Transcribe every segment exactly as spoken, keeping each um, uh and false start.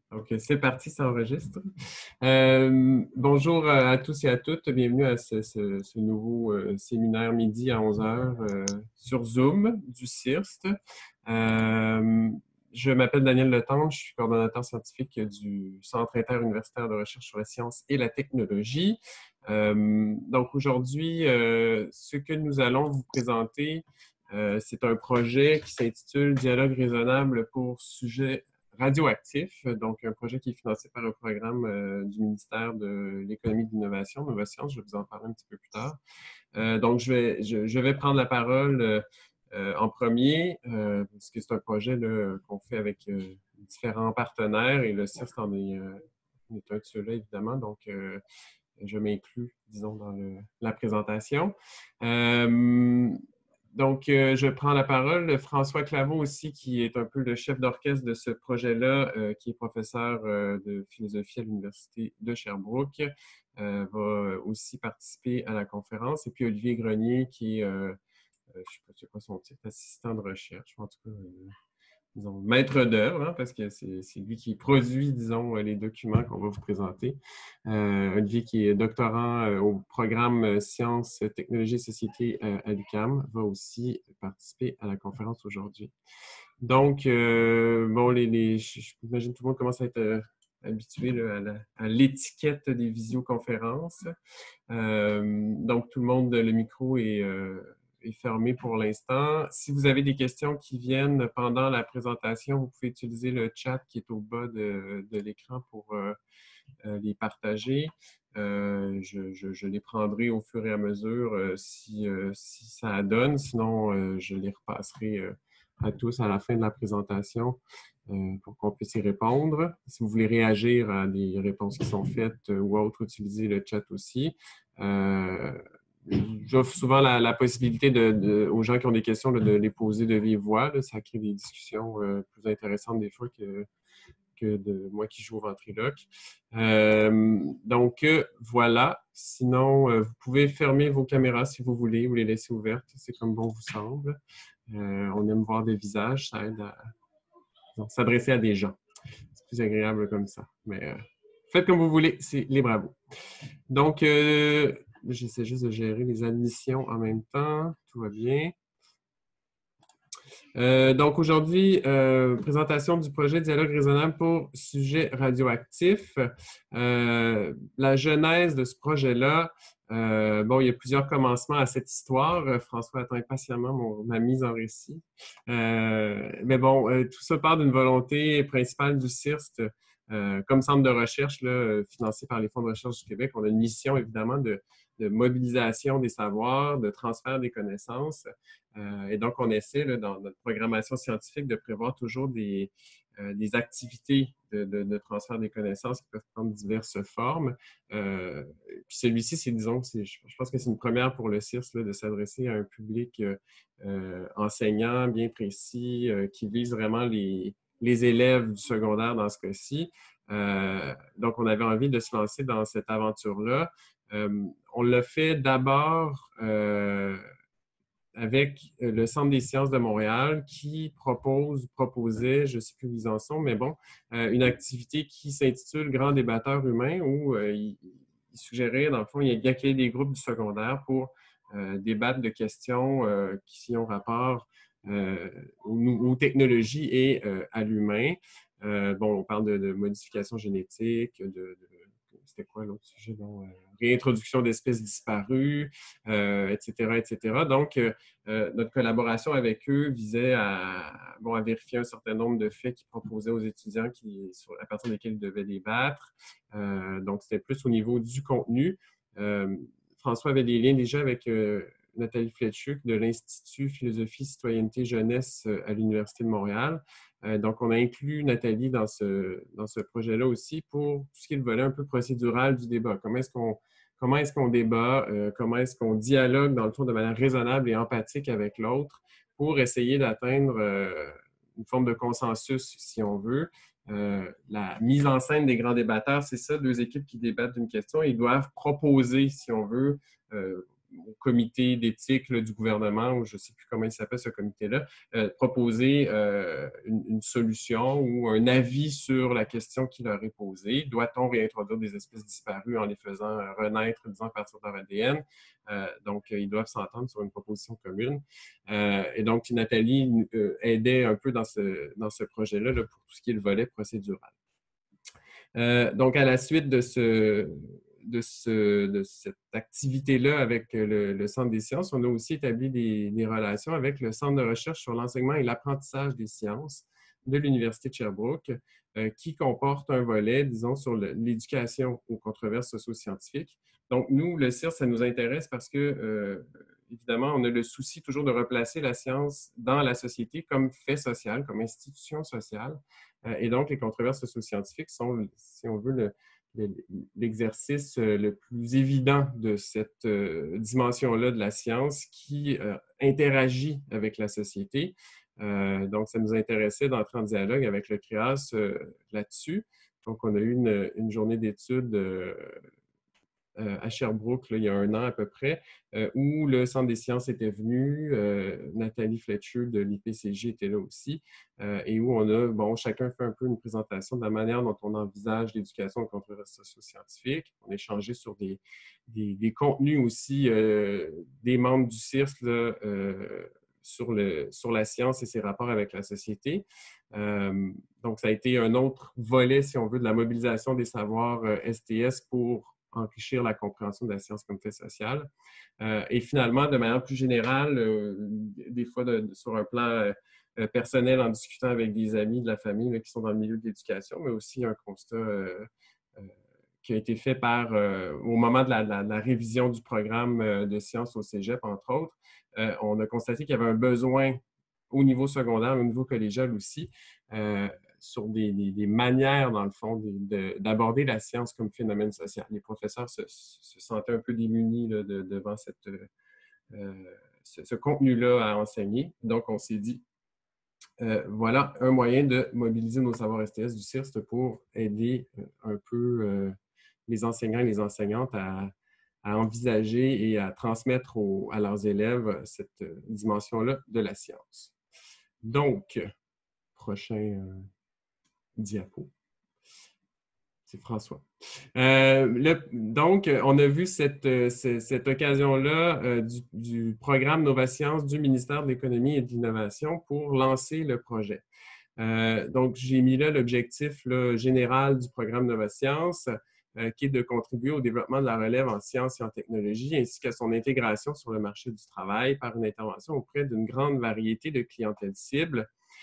Donc, c'est parti, ça enregistre. Euh, bonjour à tous et à toutes. Bienvenue à ce, ce, ce nouveau euh, séminaire midi à onze heures euh, sur Zoom du C I R S T. Euh, je m'appelle Daniel Letendre, je suis coordonnateur scientifique du Centre interuniversitaire de recherche sur la science et la technologie. Euh, donc, aujourd'hui, euh, ce que nous allons vous présenter, euh, c'est un projet qui s'intitule Dialogue raisonnable pour sujets radioactif, donc un projet qui est financé par un programme euh, du ministère de l'Économie et de l'Innovation, Novasciences. Je vais vous en parler un petit peu plus tard. Euh, donc, je vais, je, je vais prendre la parole euh, euh, en premier, euh, parce que c'est un projet qu'on fait avec euh, différents partenaires et le C I R S T en est, euh, est un de ceux-là, évidemment. Donc, euh, je m'inclus, disons, dans le, la présentation. Euh, Donc, euh, je prends la parole. François Claveau aussi, qui est un peu le chef d'orchestre de ce projet-là, euh, qui est professeur euh, de philosophie à l'Université de Sherbrooke, euh, va aussi participer à la conférence. Et puis Olivier Grenier, qui est, euh, euh, je ne sais pas son titre, assistant de recherche, en tout cas, euh, disons, maître d'œuvre, hein, parce que c'est lui qui produit, disons, les documents qu'on va vous présenter. Euh, Olivier, qui est doctorant euh, au programme Sciences, Technologies et Sociétés euh, à l'U Q A M, va aussi participer à la conférence aujourd'hui. Donc, euh, bon, les, les, j'imagine que tout le monde commence à être euh, habitué là, à l'étiquette des visioconférences. Euh, donc, tout le monde, le micro est... Euh, est fermé pour l'instant. Si vous avez des questions qui viennent pendant la présentation, vous pouvez utiliser le chat qui est au bas de, de l'écran pour euh, les partager. Euh, je, je, je les prendrai au fur et à mesure euh, si, euh, si ça donne. Sinon, euh, je les repasserai euh, à tous à la fin de la présentation euh, pour qu'on puisse y répondre. Si vous voulez réagir à des réponses qui sont faites euh, ou autres, utilisez le chat aussi. Euh, J'offre souvent la, la possibilité de, de, aux gens qui ont des questions de, de les poser de vive voix. Là. Ça crée des discussions euh, plus intéressantes des fois que, que de moi qui joue au ventriloque. Euh, donc, euh, voilà. Sinon, euh, vous pouvez fermer vos caméras si vous voulez ou les laisser ouvertes. C'est comme bon vous semble. Euh, on aime voir des visages. Ça aide à s'adresser à des gens. C'est plus agréable comme ça. Mais euh, faites comme vous voulez. C'est libre à vous. Donc, euh, j'essaie juste de gérer les admissions en même temps. Tout va bien. Euh, donc, aujourd'hui, euh, présentation du projet Dialogue raisonnable pour sujets radioactifs. Euh, la genèse de ce projet-là, euh, bon, il y a plusieurs commencements à cette histoire. François attend impatiemment mon, ma mise en récit. Euh, mais bon, euh, tout ça part d'une volonté principale du C I R S T. Euh, comme centre de recherche là, financé par les fonds de recherche du Québec, on a une mission évidemment de, de mobilisation des savoirs, de transfert des connaissances. Euh, et donc, on essaie là, dans notre programmation scientifique de prévoir toujours des, euh, des activités de, de, de transfert des connaissances qui peuvent prendre diverses formes. Euh, puis celui-ci, c'est, disons, c'est, je pense que c'est une première pour le C I R S là, de s'adresser à un public euh, enseignant bien précis euh, qui vise vraiment les les élèves du secondaire dans ce cas-ci. Euh, donc, on avait envie de se lancer dans cette aventure-là. Euh, on l'a fait d'abord euh, avec le Centre des sciences de Montréal qui propose, proposait, je ne sais plus où ils en sont, mais bon, euh, une activité qui s'intitule Grand débatteur humain où euh, il, il suggérait, dans le fond, il y a créé des groupes du secondaire pour euh, débattre de questions euh, qui ont rapport Euh, aux, aux technologies et euh, à l'humain. Euh, bon, on parle de, de modification génétique, de, de c'était quoi l'autre sujet? Bon, euh, réintroduction d'espèces disparues, euh, et cetera, et cetera. Donc, euh, notre collaboration avec eux visait à, bon, à vérifier un certain nombre de faits qu'ils proposaient aux étudiants qui, sur, à partir desquels ils devaient débattre. Euh, donc, c'était plus au niveau du contenu. Euh, François avait des liens déjà avec euh, Nathalie Fletchuk de l'Institut Philosophie, Citoyenneté, Jeunesse à l'Université de Montréal. Euh, donc, on a inclus Nathalie dans ce, dans ce projet-là aussi pour tout ce qui est le volet un peu procédural du débat. Comment est-ce qu'on comment est-ce qu'on débat, euh, comment est-ce qu'on dialogue dans le fond de manière raisonnable et empathique avec l'autre pour essayer d'atteindre euh, une forme de consensus, si on veut. Euh, la mise en scène des grands débatteurs, c'est ça, deux équipes qui débattent d'une question. Ils doivent proposer, si on veut, euh, comité d'éthique du gouvernement, ou je ne sais plus comment il s'appelle ce comité-là, euh, proposer euh, une, une solution ou un avis sur la question qui leur est posée. Doit-on réintroduire des espèces disparues en les faisant renaître, disons, à partir de leur A D N? Euh, donc, ils doivent s'entendre sur une proposition commune. Euh, et donc, Nathalie euh, aidait un peu dans ce, dans ce projet-là là, pour tout ce qui est le volet procédural. Euh, donc, à la suite de, ce, de, ce, de cette activité-là avec le, le Centre des sciences, on a aussi établi des, des relations avec le Centre de recherche sur l'enseignement et l'apprentissage des sciences de l'Université de Sherbrooke, euh, qui comporte un volet, disons, sur l'éducation aux controverses socio-scientifiques. Donc, nous, le C I R, ça nous intéresse parce que, euh, évidemment, on a le souci toujours de replacer la science dans la société comme fait social, comme institution sociale. Et donc, les controverses socio-scientifiques sont, si on veut, l'exercice le, le, le plus évident de cette euh, dimension-là de la science qui euh, interagit avec la société. Euh, donc, ça nous intéressait d'entrer en dialogue avec le C R E A S euh, là-dessus. Donc, on a eu une, une journée d'études euh, à Sherbrooke, là, il y a un an à peu près, euh, où le Centre des sciences était venu, euh, Nathalie Fletcher de l'I P C J était là aussi, euh, et où on a, bon, chacun fait un peu une présentation de la manière dont on envisage l'éducation aux controverses socio-scientifiques. On a échangé sur des, des, des contenus aussi euh, des membres du C I R S là, euh, sur, le, sur la science et ses rapports avec la société. Euh, donc, ça a été un autre volet, si on veut, de la mobilisation des savoirs euh, S T S pour enrichir la compréhension de la science comme fait social. Euh, et finalement, de manière plus générale, euh, des fois de, sur un plan euh, personnel, en discutant avec des amis de la famille là, qui sont dans le milieu de l'éducation, mais aussi un constat euh, euh, qui a été fait par, euh, au moment de la, la, la révision du programme euh, de sciences au cégep, entre autres, euh, on a constaté qu'il y avait un besoin au niveau secondaire, au niveau collégial aussi, euh, sur des, des, des manières, dans le fond, d'aborder la science comme phénomène social. Les professeurs se, se sentaient un peu démunis là, de, devant cette, euh, ce, ce contenu-là à enseigner. Donc, on s'est dit, euh, voilà un moyen de mobiliser nos savoirs S T S du C I R S pour aider un peu euh, les enseignants et les enseignantes à, à envisager et à transmettre aux, à leurs élèves cette dimension-là de la science. Donc, prochain euh, diapo. C'est François. Euh, le, donc, on a vu cette, cette, cette occasion-là euh, du, du programme Nova Sciences du ministère de l'Économie et de l'Innovation pour lancer le projet. Euh, donc, j'ai mis là l'objectif général du programme Nova Sciences, euh, qui est de contribuer au développement de la relève en sciences et en technologie, ainsi qu'à son intégration sur le marché du travail par une intervention auprès d'une grande variété de clientèles cibles.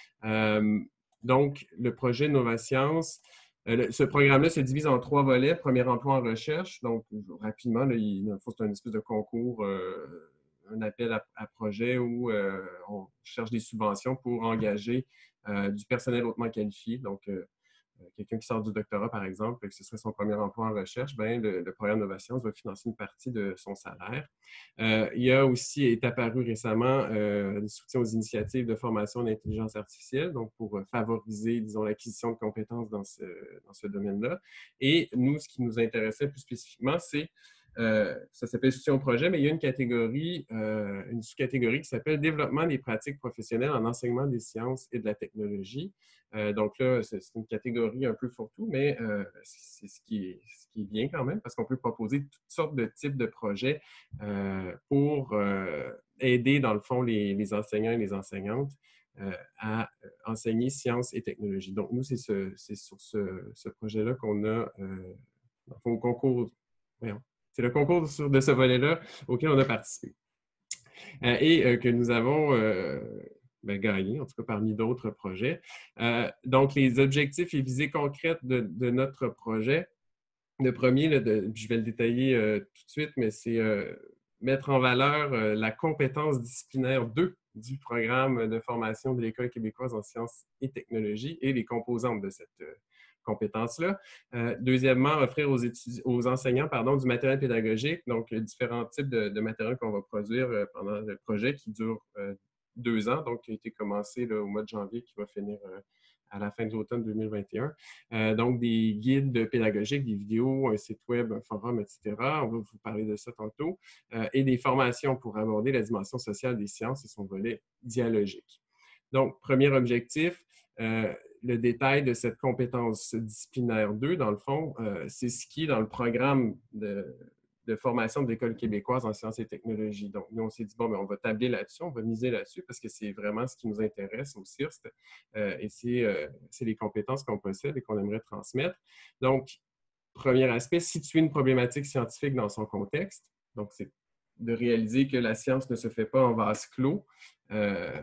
Euh, donc, le projet Nova Sciences, euh, ce programme-là se divise en trois volets. Premier emploi en recherche. Donc, rapidement, là, il faut c'est un espèce de concours, euh, un appel à, à projet où euh, on cherche des subventions pour engager euh, du personnel hautement qualifié. Donc, euh, quelqu'un qui sort du doctorat, par exemple, et que ce serait son premier emploi en recherche, bien, le, le programme Nova Sciences va financer une partie de son salaire. Euh, il y a aussi, est apparu récemment, euh, le soutien aux initiatives de formation d'intelligence artificielle, donc pour favoriser, disons, l'acquisition de compétences dans ce, dans ce domaine-là. Et nous, ce qui nous intéressait plus spécifiquement, c'est Euh, ça s'appelle soutien au projet, mais il y a une catégorie, euh, une sous-catégorie qui s'appelle développement des pratiques professionnelles en enseignement des sciences et de la technologie. Euh, donc là, c'est une catégorie un peu fourre-tout, mais euh, c'est ce qui est, ce qui est bien quand même parce qu'on peut proposer toutes sortes de types de projets euh, pour euh, aider, dans le fond, les, les enseignants et les enseignantes euh, à enseigner sciences et technologies. Donc, nous, c'est ce, sur ce, ce projet-là qu'on a euh, au concours. Voyons. C'est le concours de ce volet-là auquel on a participé euh, et euh, que nous avons euh, ben, gagné, en tout cas parmi d'autres projets. Euh, donc, les objectifs et visées concrètes de, de notre projet, le premier, là, de, je vais le détailler euh, tout de suite, mais c'est euh, mettre en valeur euh, la compétence disciplinaire deux du programme de formation de l'École québécoise en sciences et technologies et les composantes de cette euh, compétences-là. Euh, deuxièmement, offrir aux, aux enseignants pardon, du matériel pédagogique, donc euh, différents types de, de matériel qu'on va produire euh, pendant le projet qui dure euh, deux ans, donc qui a été commencé là, au mois de janvier, qui va finir euh, à la fin de l'automne deux mille vingt et un. Euh, donc, des guides pédagogiques, des vidéos, un site web, un forum, et cetera. On va vous parler de ça tantôt. Euh, et des formations pour aborder la dimension sociale des sciences et son volet dialogique. Donc, premier objectif, euh, le détail de cette compétence disciplinaire deux, dans le fond, euh, c'est ce qui est dans le programme de, de formation de l'École québécoise en sciences et technologies. Donc, nous, on s'est dit, bon, bien, on va tabler là-dessus, on va miser là-dessus parce que c'est vraiment ce qui nous intéresse au C I R S T euh, et c'est euh, les compétences qu'on possède et qu'on aimerait transmettre. Donc, premier aspect, situer une problématique scientifique dans son contexte. Donc, c'est de réaliser que la science ne se fait pas en vase clos. Euh,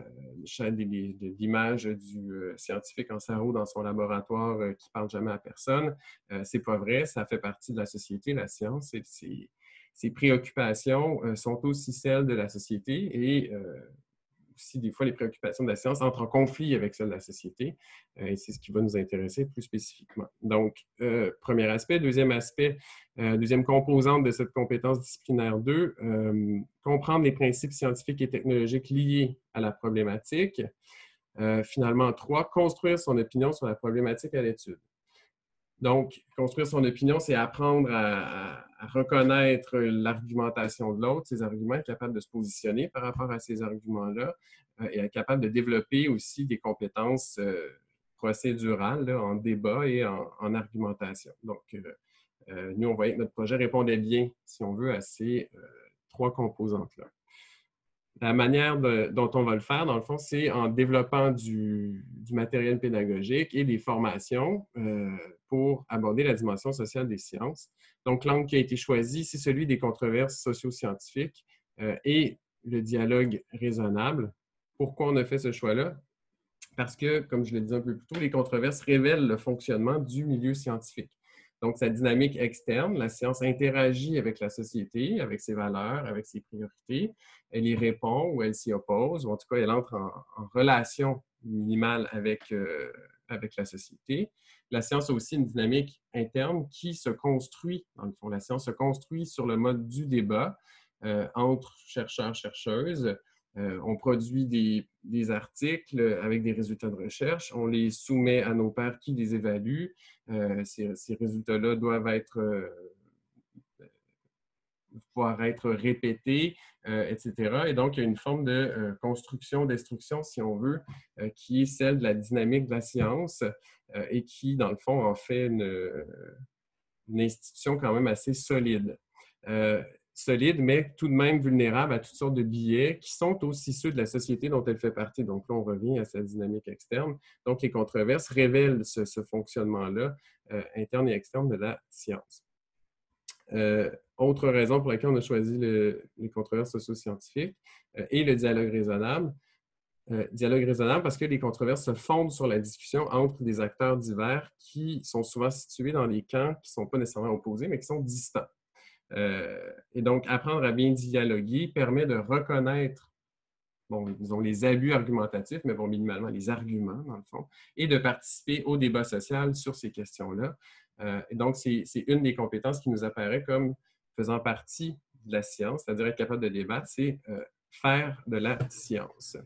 l'image du euh, scientifique en sarrau dans son laboratoire euh, qui ne parle jamais à personne, euh, c'est pas vrai, ça fait partie de la société, la science, et ses, ses préoccupations euh, sont aussi celles de la société et euh, aussi, des fois, les préoccupations de la science entrent en conflit avec celles de la société. Euh, et c'est ce qui va nous intéresser plus spécifiquement. Donc, euh, premier aspect. Deuxième aspect, euh, deuxième composante de cette compétence disciplinaire deux, euh, comprendre les principes scientifiques et technologiques liés à la problématique. Euh, finalement, trois, construire son opinion sur la problématique à l'étude. Donc, construire son opinion, c'est apprendre à, à, à reconnaître l'argumentation de l'autre, ses arguments, être capable de se positionner par rapport à ces arguments-là euh, et être capable de développer aussi des compétences euh, procédurales là, en débat et en, en argumentation. Donc, euh, euh, nous, on voyait que notre projet répondait bien, si on veut, à ces euh, trois composantes-là. La manière de, dont on va le faire, dans le fond, c'est en développant du, du matériel pédagogique et des formations euh, pour aborder la dimension sociale des sciences. Donc, l'angle qui a été choisi, c'est celui des controverses socio-scientifiques euh, et le dialogue raisonnable. Pourquoi on a fait ce choix-là? Parce que, comme je l'ai dit un peu plus tôt, les controverses révèlent le fonctionnement du milieu scientifique. Donc, sa dynamique externe, la science interagit avec la société, avec ses valeurs, avec ses priorités. Elle y répond ou elle s'y oppose, ou en tout cas, elle entre en, en relation minimale avec, euh, avec la société. La science a aussi une dynamique interne qui se construit, dans le fond, la science se construit sur le mode du débat euh, entre chercheurs, chercheuses. Euh, on produit des, des articles avec des résultats de recherche, on les soumet à nos pairs qui les évaluent. Euh, ces, ces résultats-là doivent être, euh, pouvoir être répétés, euh, et cetera. Et donc, il y a une forme de euh, construction, destruction, si on veut, euh, qui est celle de la dynamique de la science euh, et qui, dans le fond, en fait une, une institution quand même assez solide. Euh, solide, mais tout de même vulnérable à toutes sortes de biais qui sont aussi ceux de la société dont elle fait partie. Donc là, on revient à cette dynamique externe. Donc, les controverses révèlent ce, ce fonctionnement-là, euh, interne et externe de la science. Euh, autre raison pour laquelle on a choisi le, les controverses socio-scientifiques euh, et le dialogue raisonnable. Euh, dialogue raisonnable parce que les controverses se fondent sur la discussion entre des acteurs divers qui sont souvent situés dans des camps qui ne sont pas nécessairement opposés, mais qui sont distants. Euh, et donc, apprendre à bien dialoguer permet de reconnaître, bon, disons, les abus argumentatifs, mais bon, minimalement, les arguments, dans le fond, et de participer au débat social sur ces questions-là. Euh, et donc, c'est une des compétences qui nous apparaît comme faisant partie de la science, c'est-à-dire être capable de débattre, c'est euh, faire de la science.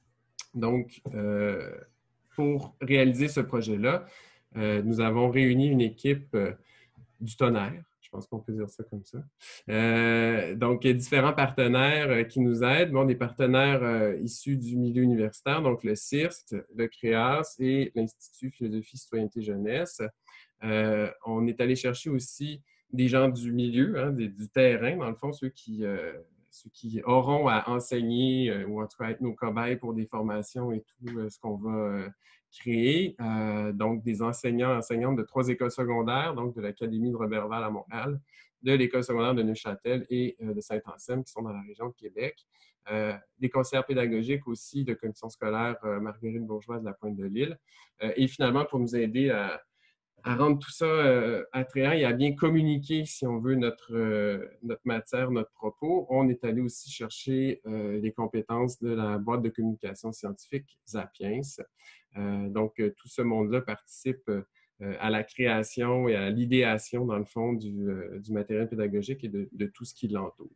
Donc, euh, pour réaliser ce projet-là, euh, nous avons réuni une équipe euh, du tonnerre. Je pense qu'on peut dire ça comme ça. Euh, donc, il y a différents partenaires euh, qui nous aident. Bon, des partenaires euh, issus du milieu universitaire, donc le C I R S T, le CREAS et l'Institut Philosophie, Citoyenneté, Jeunesse. Euh, on est allé chercher aussi des gens du milieu, hein, des, du terrain, dans le fond, ceux qui, euh, ceux qui auront à enseigner euh, ou en tout cas être nos cobayes pour des formations et tout euh, ce qu'on va euh, créer. Euh, donc, des enseignants, enseignantes de trois écoles secondaires, donc de l'Académie de Roberval à Montréal, de l'École secondaire de Neuchâtel et euh, de Saint-Anselme, qui sont dans la région de Québec. Euh, des conseillères pédagogiques aussi de commission scolaire euh, Marguerite Bourgeois de la Pointe-de-l'Île. Euh, et finalement, pour nous aider à à rendre tout ça euh, attrayant et à bien communiquer, si on veut, notre, euh, notre matière, notre propos, on est allé aussi chercher euh, les compétences de la boîte de communication scientifique Sapiens. Euh, donc, euh, tout ce monde-là participe euh, à la création et à l'idéation, dans le fond, du, euh, du matériel pédagogique et de, de tout ce qui l'entoure.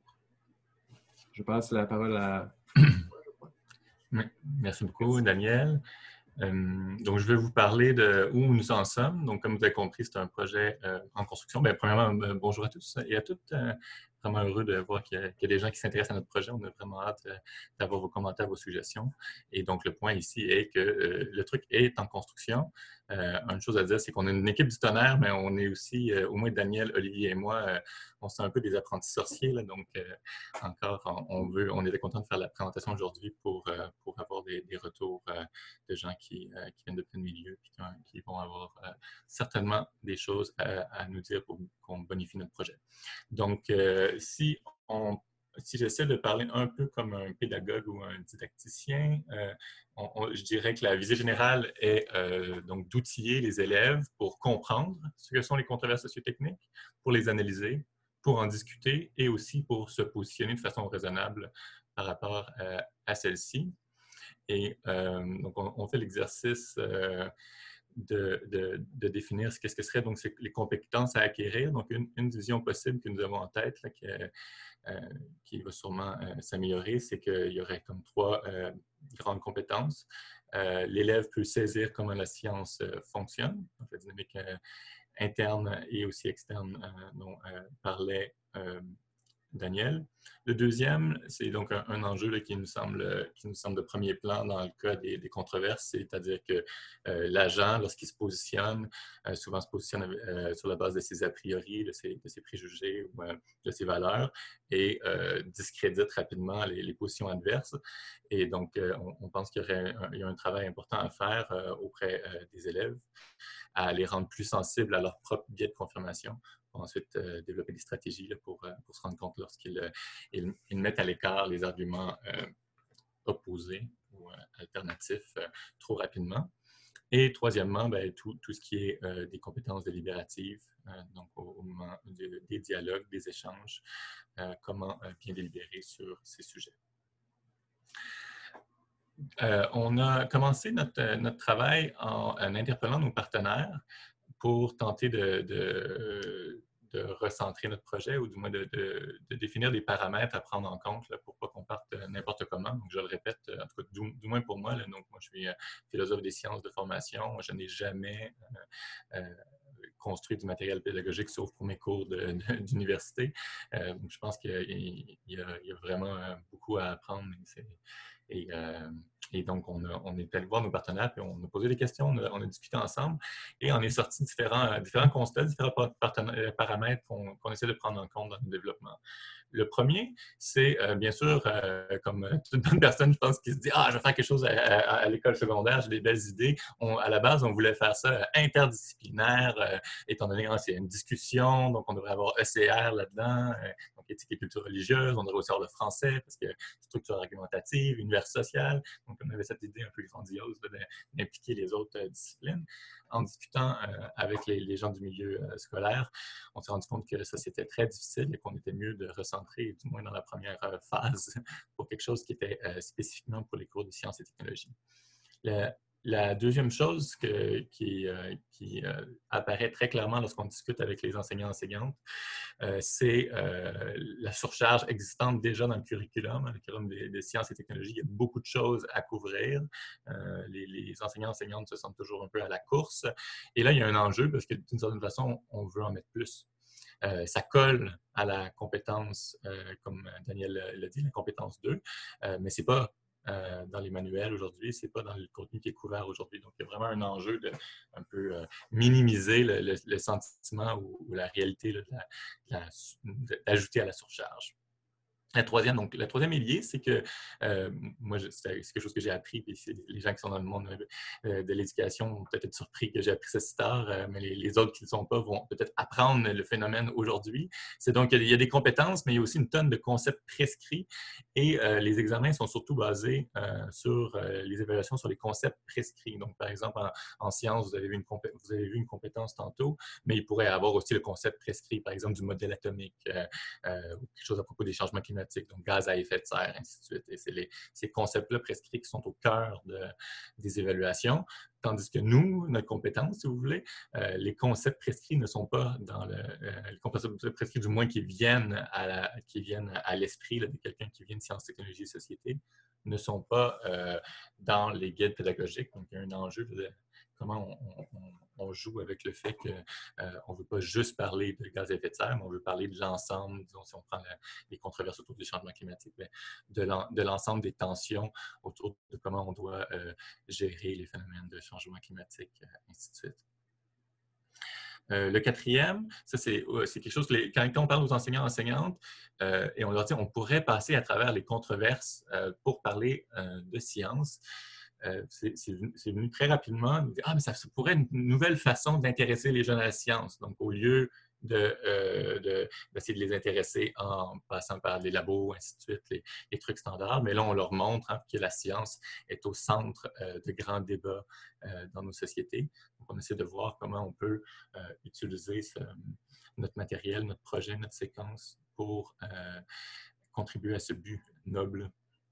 Je passe la parole à... Oui. Merci beaucoup, Daniel. Euh, donc, je vais vous parler de où nous en sommes. Donc, comme vous avez compris, c'est un projet euh, en construction. Bien, premièrement, euh, bonjour à tous et à toutes. Euh, vraiment heureux de voir qu'il y, qu'il y a des gens qui s'intéressent à notre projet. On a vraiment hâte euh, d'avoir vos commentaires, vos suggestions. Et donc, le point ici est que euh, le truc est en construction. Euh, une chose à dire, c'est qu'on a une équipe du tonnerre, mais on est aussi, euh, au moins Daniel, Olivier et moi, euh, on est un peu des apprentis sorciers. Là, donc, euh, encore, on, on veut, on était content de faire la présentation aujourd'hui pour, euh, pour avoir des, des retours euh, de gens qui, euh, qui viennent de plein milieu et qui, qui, vont avoir euh, certainement des choses à, à nous dire pour qu'on bonifie notre projet. Donc, euh, si, on, si j'essaie de parler un peu comme un pédagogue ou un didacticien, euh, on, on, je dirais que la visée générale est euh, donc d'outiller les élèves pour comprendre ce que sont les controverses sociotechniques, pour les analyser, pour en discuter et aussi pour se positionner de façon raisonnable par rapport euh, à celle-ci. Et euh, donc, on, on fait l'exercice euh, de, de, de définir ce qu'est-ce que seraient donc les compétences à acquérir. Donc, une, une vision possible que nous avons en tête, là, qui, euh, qui va sûrement euh, s'améliorer, c'est qu'il y aurait comme trois euh, grandes compétences. Euh, L'élève peut saisir comment la science euh, fonctionne, donc la dynamique euh, interne et aussi externe euh, dont euh, parlait euh, Daniel. Le deuxième, c'est donc un, un enjeu là, qui, nous semble, qui nous semble de premier plan dans le cas des, des controverses, c'est-à-dire que euh, l'agent, lorsqu'il se positionne, euh, souvent se positionne euh, sur la base de ses a priori, de ses, de ses préjugés ou euh, de ses valeurs, et euh, discrédite rapidement les, les positions adverses. Et donc, euh, on, on pense qu'il y aurait un, il y a un travail important à faire euh, auprès euh, des élèves, à les rendre plus sensibles à leur propre biais de confirmation, pour ensuite euh, développer des stratégies là, pour, euh, pour se rendre compte lorsqu'ils euh, ils, ils mettent à l'écart les arguments euh, opposés ou euh, alternatifs euh, trop rapidement. Et troisièmement, ben, tout, tout, ce qui est euh, des compétences délibératives, euh, donc au, au moment de, des dialogues, des échanges, euh, comment euh, bien délibérer sur ces sujets. Euh, on a commencé notre, notre travail en, en interpellant nos partenaires pour tenter de, de, de, recentrer notre projet ou du moins de, de, de définir des paramètres à prendre en compte là, pour pas qu'on parte n'importe comment. Donc, je le répète, en tout cas, du, du moins pour moi, là, donc moi, je suis philosophe des sciences de formation. Je n'ai jamais euh, euh, construit du matériel pédagogique sauf pour mes cours d'université. Euh, donc, je pense qu'il y, y, y, a vraiment beaucoup à apprendre. Et, euh, et donc, on, a, on est allé voir nos partenaires, puis on a posé des questions, on a, on a discuté ensemble, et on est sorti différents, différents constats, différents paramètres qu'on qu'on essaie de prendre en compte dans le développement. Le premier, c'est euh, bien sûr, euh, comme toute bonne personne, je pense, qui se dit « Ah, je vais faire quelque chose à, à, à l'école secondaire, j'ai des belles idées. » À la base, on voulait faire ça interdisciplinaire, euh, étant donné que c'est une discussion, donc on devrait avoir E C R là-dedans, euh, donc éthique et culture religieuse, on devrait aussi avoir le français, parce que structure argumentative, univers social. Donc, on avait cette idée un peu grandiose d'impliquer les autres euh, disciplines. En discutant euh, avec les, les gens du milieu euh, scolaire, on s'est rendu compte que ça, c'était très difficile et qu'on était mieux de recentrer, du moins dans la première euh, phase, pour quelque chose qui était euh, spécifiquement pour les cours de sciences et technologies. Le, La deuxième chose que, qui, euh, qui euh, apparaît très clairement lorsqu'on discute avec les enseignants-enseignantes, euh, c'est euh, la surcharge existante déjà dans le curriculum. Dans le curriculum des, des sciences et technologies, il y a beaucoup de choses à couvrir. Euh, les, les enseignants-enseignantes se sentent toujours un peu à la course. Et là, il y a un enjeu parce que d'une certaine façon, on veut en mettre plus. Euh, ça colle à la compétence, euh, comme Daniel l'a dit, la compétence deux, euh, mais ce n'est pas euh, dans les manuels aujourd'hui, ce n'est pas dans le contenu qui est couvert aujourd'hui. Donc, il y a vraiment un enjeu de un peu euh, minimiser le, le, le sentiment ou, ou, la réalité d'ajouter à la surcharge. La troisième, donc, le troisième élié, c'est que euh, moi, c'est quelque chose que j'ai appris, puis les gens qui sont dans le monde euh, de l'éducation vont peut-être être surpris que j'ai appris ça si tard, euh, mais les, les autres qui ne le sont pas vont peut-être apprendre le phénomène aujourd'hui. C'est donc, il y a des compétences, mais il y a aussi une tonne de concepts prescrits et euh, les examens sont surtout basés euh, sur euh, les évaluations sur les concepts prescrits. Donc, par exemple, en, en sciences, vous avez, vu une vous avez vu une compétence tantôt, mais il pourrait y avoir aussi le concept prescrit, par exemple, du modèle atomique euh, euh, ou quelque chose à propos des changements climatiques, donc gaz à effet de serre, ainsi de suite. Et c'est les, ces concepts-là prescrits qui sont au cœur de, des évaluations, tandis que nous, notre compétence, si vous voulez, euh, les concepts prescrits ne sont pas dans le... Euh, les concepts prescrits, du moins, qui viennent à, la, qui viennent à l'esprit de quelqu'un qui vient de sciences, technologies et sociétés, ne sont pas euh, dans les guides pédagogiques. Donc, il y a un enjeu de comment on, on, on joue avec le fait qu'on euh, ne veut pas juste parler de gaz à effet de serre, mais on veut parler de l'ensemble, disons, si on prend la, les controverses autour du changement climatique, de l'ensemble des tensions autour de comment on doit euh, gérer les phénomènes de changement climatique, euh, ainsi de suite. Euh, le quatrième, ça c'est euh, quelque chose, que les, quand, quand on parle aux enseignants et enseignantes, euh, et on leur dit on pourrait passer à travers les controverses euh, pour parler euh, de science, euh, c'est venu, venu très rapidement, nous dire, ah mais ça, ça pourrait être une nouvelle façon d'intéresser les jeunes à la science. Donc au lieu d'essayer de, euh, de, de les intéresser en passant par les labos, ainsi de suite, les, les trucs standards, mais là on leur montre hein, que la science est au centre euh, de grands débats euh, dans nos sociétés. Donc, on essaie de voir comment on peut euh, utiliser ce, notre matériel, notre projet, notre séquence pour euh, contribuer à ce but noble.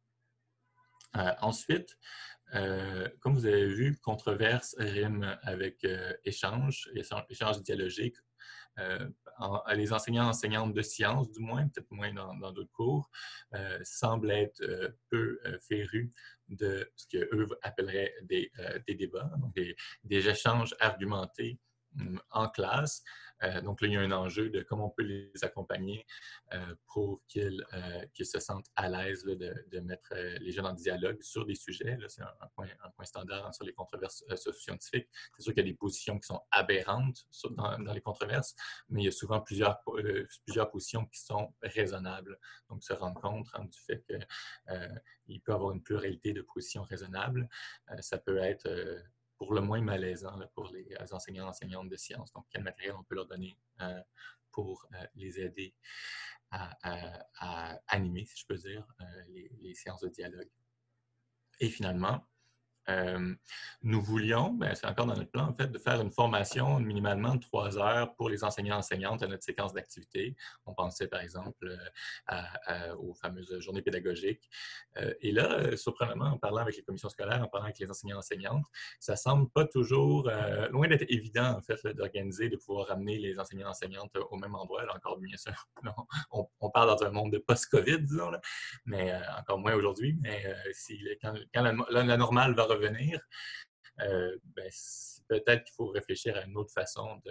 Euh, ensuite, euh, comme vous avez vu, controverse rime avec euh, échange, échange dialogique. Euh, en, les enseignants enseignantes de sciences, du moins, peut-être moins dans d'autres cours, euh, semblent être euh, peu euh, férus de ce qu'eux appelleraient des, euh, des débats, donc des, des échanges argumentés en classe. Euh, donc là, il y a un enjeu de comment on peut les accompagner euh, pour qu'ils euh, qu'ils se sentent à l'aise de, de mettre euh, les jeunes en dialogue sur des sujets. C'est un, un, point, un point standard hein, sur les controverses euh, socio-scientifiques. C'est sûr qu'il y a des positions qui sont aberrantes sur, dans, dans les controverses, mais il y a souvent plusieurs, euh, plusieurs positions qui sont raisonnables. Donc, se rendre compte hein, du fait qu'il euh, peut y avoir une pluralité de positions raisonnables. Euh, ça peut être euh, pour le moins malaisant là, pour les enseignants et enseignantes de sciences. Donc, quel matériel on peut leur donner euh, pour euh, les aider à, à, à, animer, si je peux dire, euh, les, les séances de dialogue. Et finalement, Euh, nous voulions, ben, c'est encore dans notre plan, en fait, de faire une formation minimalement de trois heures pour les enseignants-enseignantes à notre séquence d'activités. On pensait, par exemple, à, à, aux fameuses journées pédagogiques. Euh, et là, euh, surprenamment, en parlant avec les commissions scolaires, en parlant avec les enseignants-enseignantes, ça semble pas toujours, euh, loin d'être évident, en fait, d'organiser, de pouvoir ramener les enseignants-enseignantes au même endroit. Là, encore bien sûr, on, on parle dans un monde de post-COVID, disons, là, mais euh, encore moins aujourd'hui. Mais euh, si, quand, quand la, la, la normale va revenir, euh, ben, peut-être qu'il faut réfléchir à une autre façon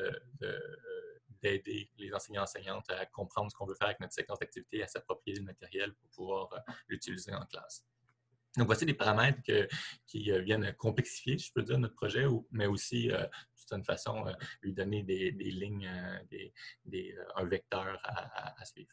d'aider les enseignants-enseignantes à comprendre ce qu'on veut faire avec notre séquence d'activité, à s'approprier le matériel pour pouvoir euh, l'utiliser en classe. Donc, voici des paramètres que, qui euh, viennent complexifier, je peux dire, notre projet, ou, mais aussi, euh, d'une façon, euh, lui donner des, des lignes, euh, des, des, euh, un vecteur à, à, à suivre.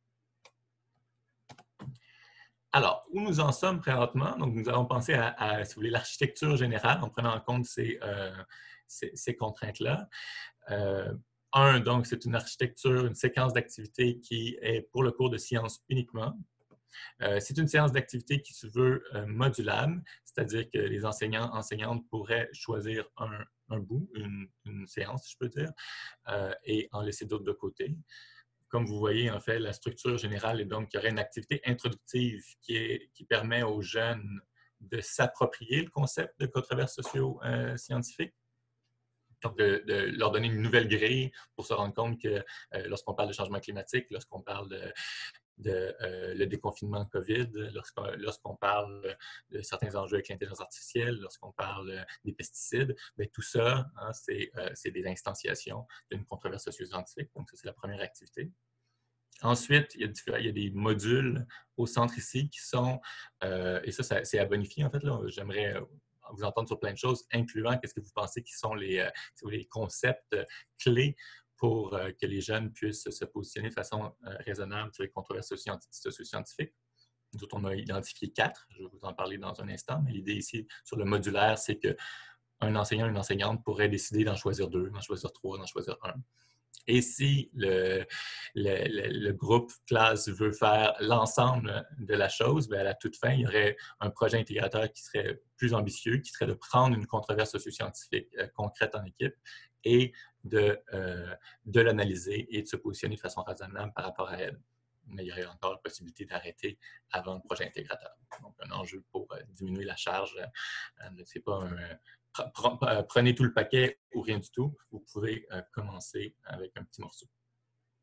Alors, où nous en sommes présentement? Donc, nous avons pensé à, à si vous voulez, l'architecture générale en prenant en compte ces, euh, ces, ces contraintes-là. Euh, un, donc, c'est une architecture, une séquence d'activités qui est pour le cours de sciences uniquement. Euh, c'est une séance d'activité qui se veut euh, modulable, c'est-à-dire que les enseignants, enseignantes pourraient choisir un, un bout, une, une séance, si je peux dire, euh, et en laisser d'autres de côté. Comme vous voyez, en fait, la structure générale est donc qu'il y aurait une activité introductive qui, est, qui permet aux jeunes de s'approprier le concept de controverse socio-scientifique. Donc, de, de leur donner une nouvelle grille pour se rendre compte que euh, lorsqu'on parle de changement climatique, lorsqu'on parle de, de euh, le déconfinement COVID, lorsqu'on lorsqu'on parle de certains enjeux avec l'intelligence artificielle, lorsqu'on parle des pesticides, bien, tout ça, hein, c'est euh, des instantiations d'une controverse socio-scientifique. Donc, ça, c'est la première activité. Ensuite, il y, a, il y a des modules au centre ici qui sont, euh, et ça, ça c'est à bonifier en fait, j'aimerais vous entendre sur plein de choses, incluant qu'est-ce que vous pensez qui sont les, euh, si vous voulez, les concepts clés pour euh, que les jeunes puissent se positionner de façon euh, raisonnable sur les controverses socio-scientifiques. Nous autres, on a identifié quatre, je vais vous en parler dans un instant, mais l'idée ici sur le modulaire, c'est qu'un enseignant ou une enseignante pourrait décider d'en choisir deux, d'en choisir trois, d'en choisir un. Et si le, le, le, le groupe classe veut faire l'ensemble de la chose, bien à la toute fin, il y aurait un projet intégrateur qui serait plus ambitieux, qui serait de prendre une controverse socio-scientifique euh, concrète en équipe et de, euh, de l'analyser et de se positionner de façon raisonnable par rapport à elle. Mais il y aurait encore la possibilité d'arrêter avant le projet intégrateur. Donc, un enjeu pour euh, diminuer la charge. Euh, ce n'est pas un... Prenez tout le paquet ou rien du tout, vous pouvez euh, commencer avec un petit morceau.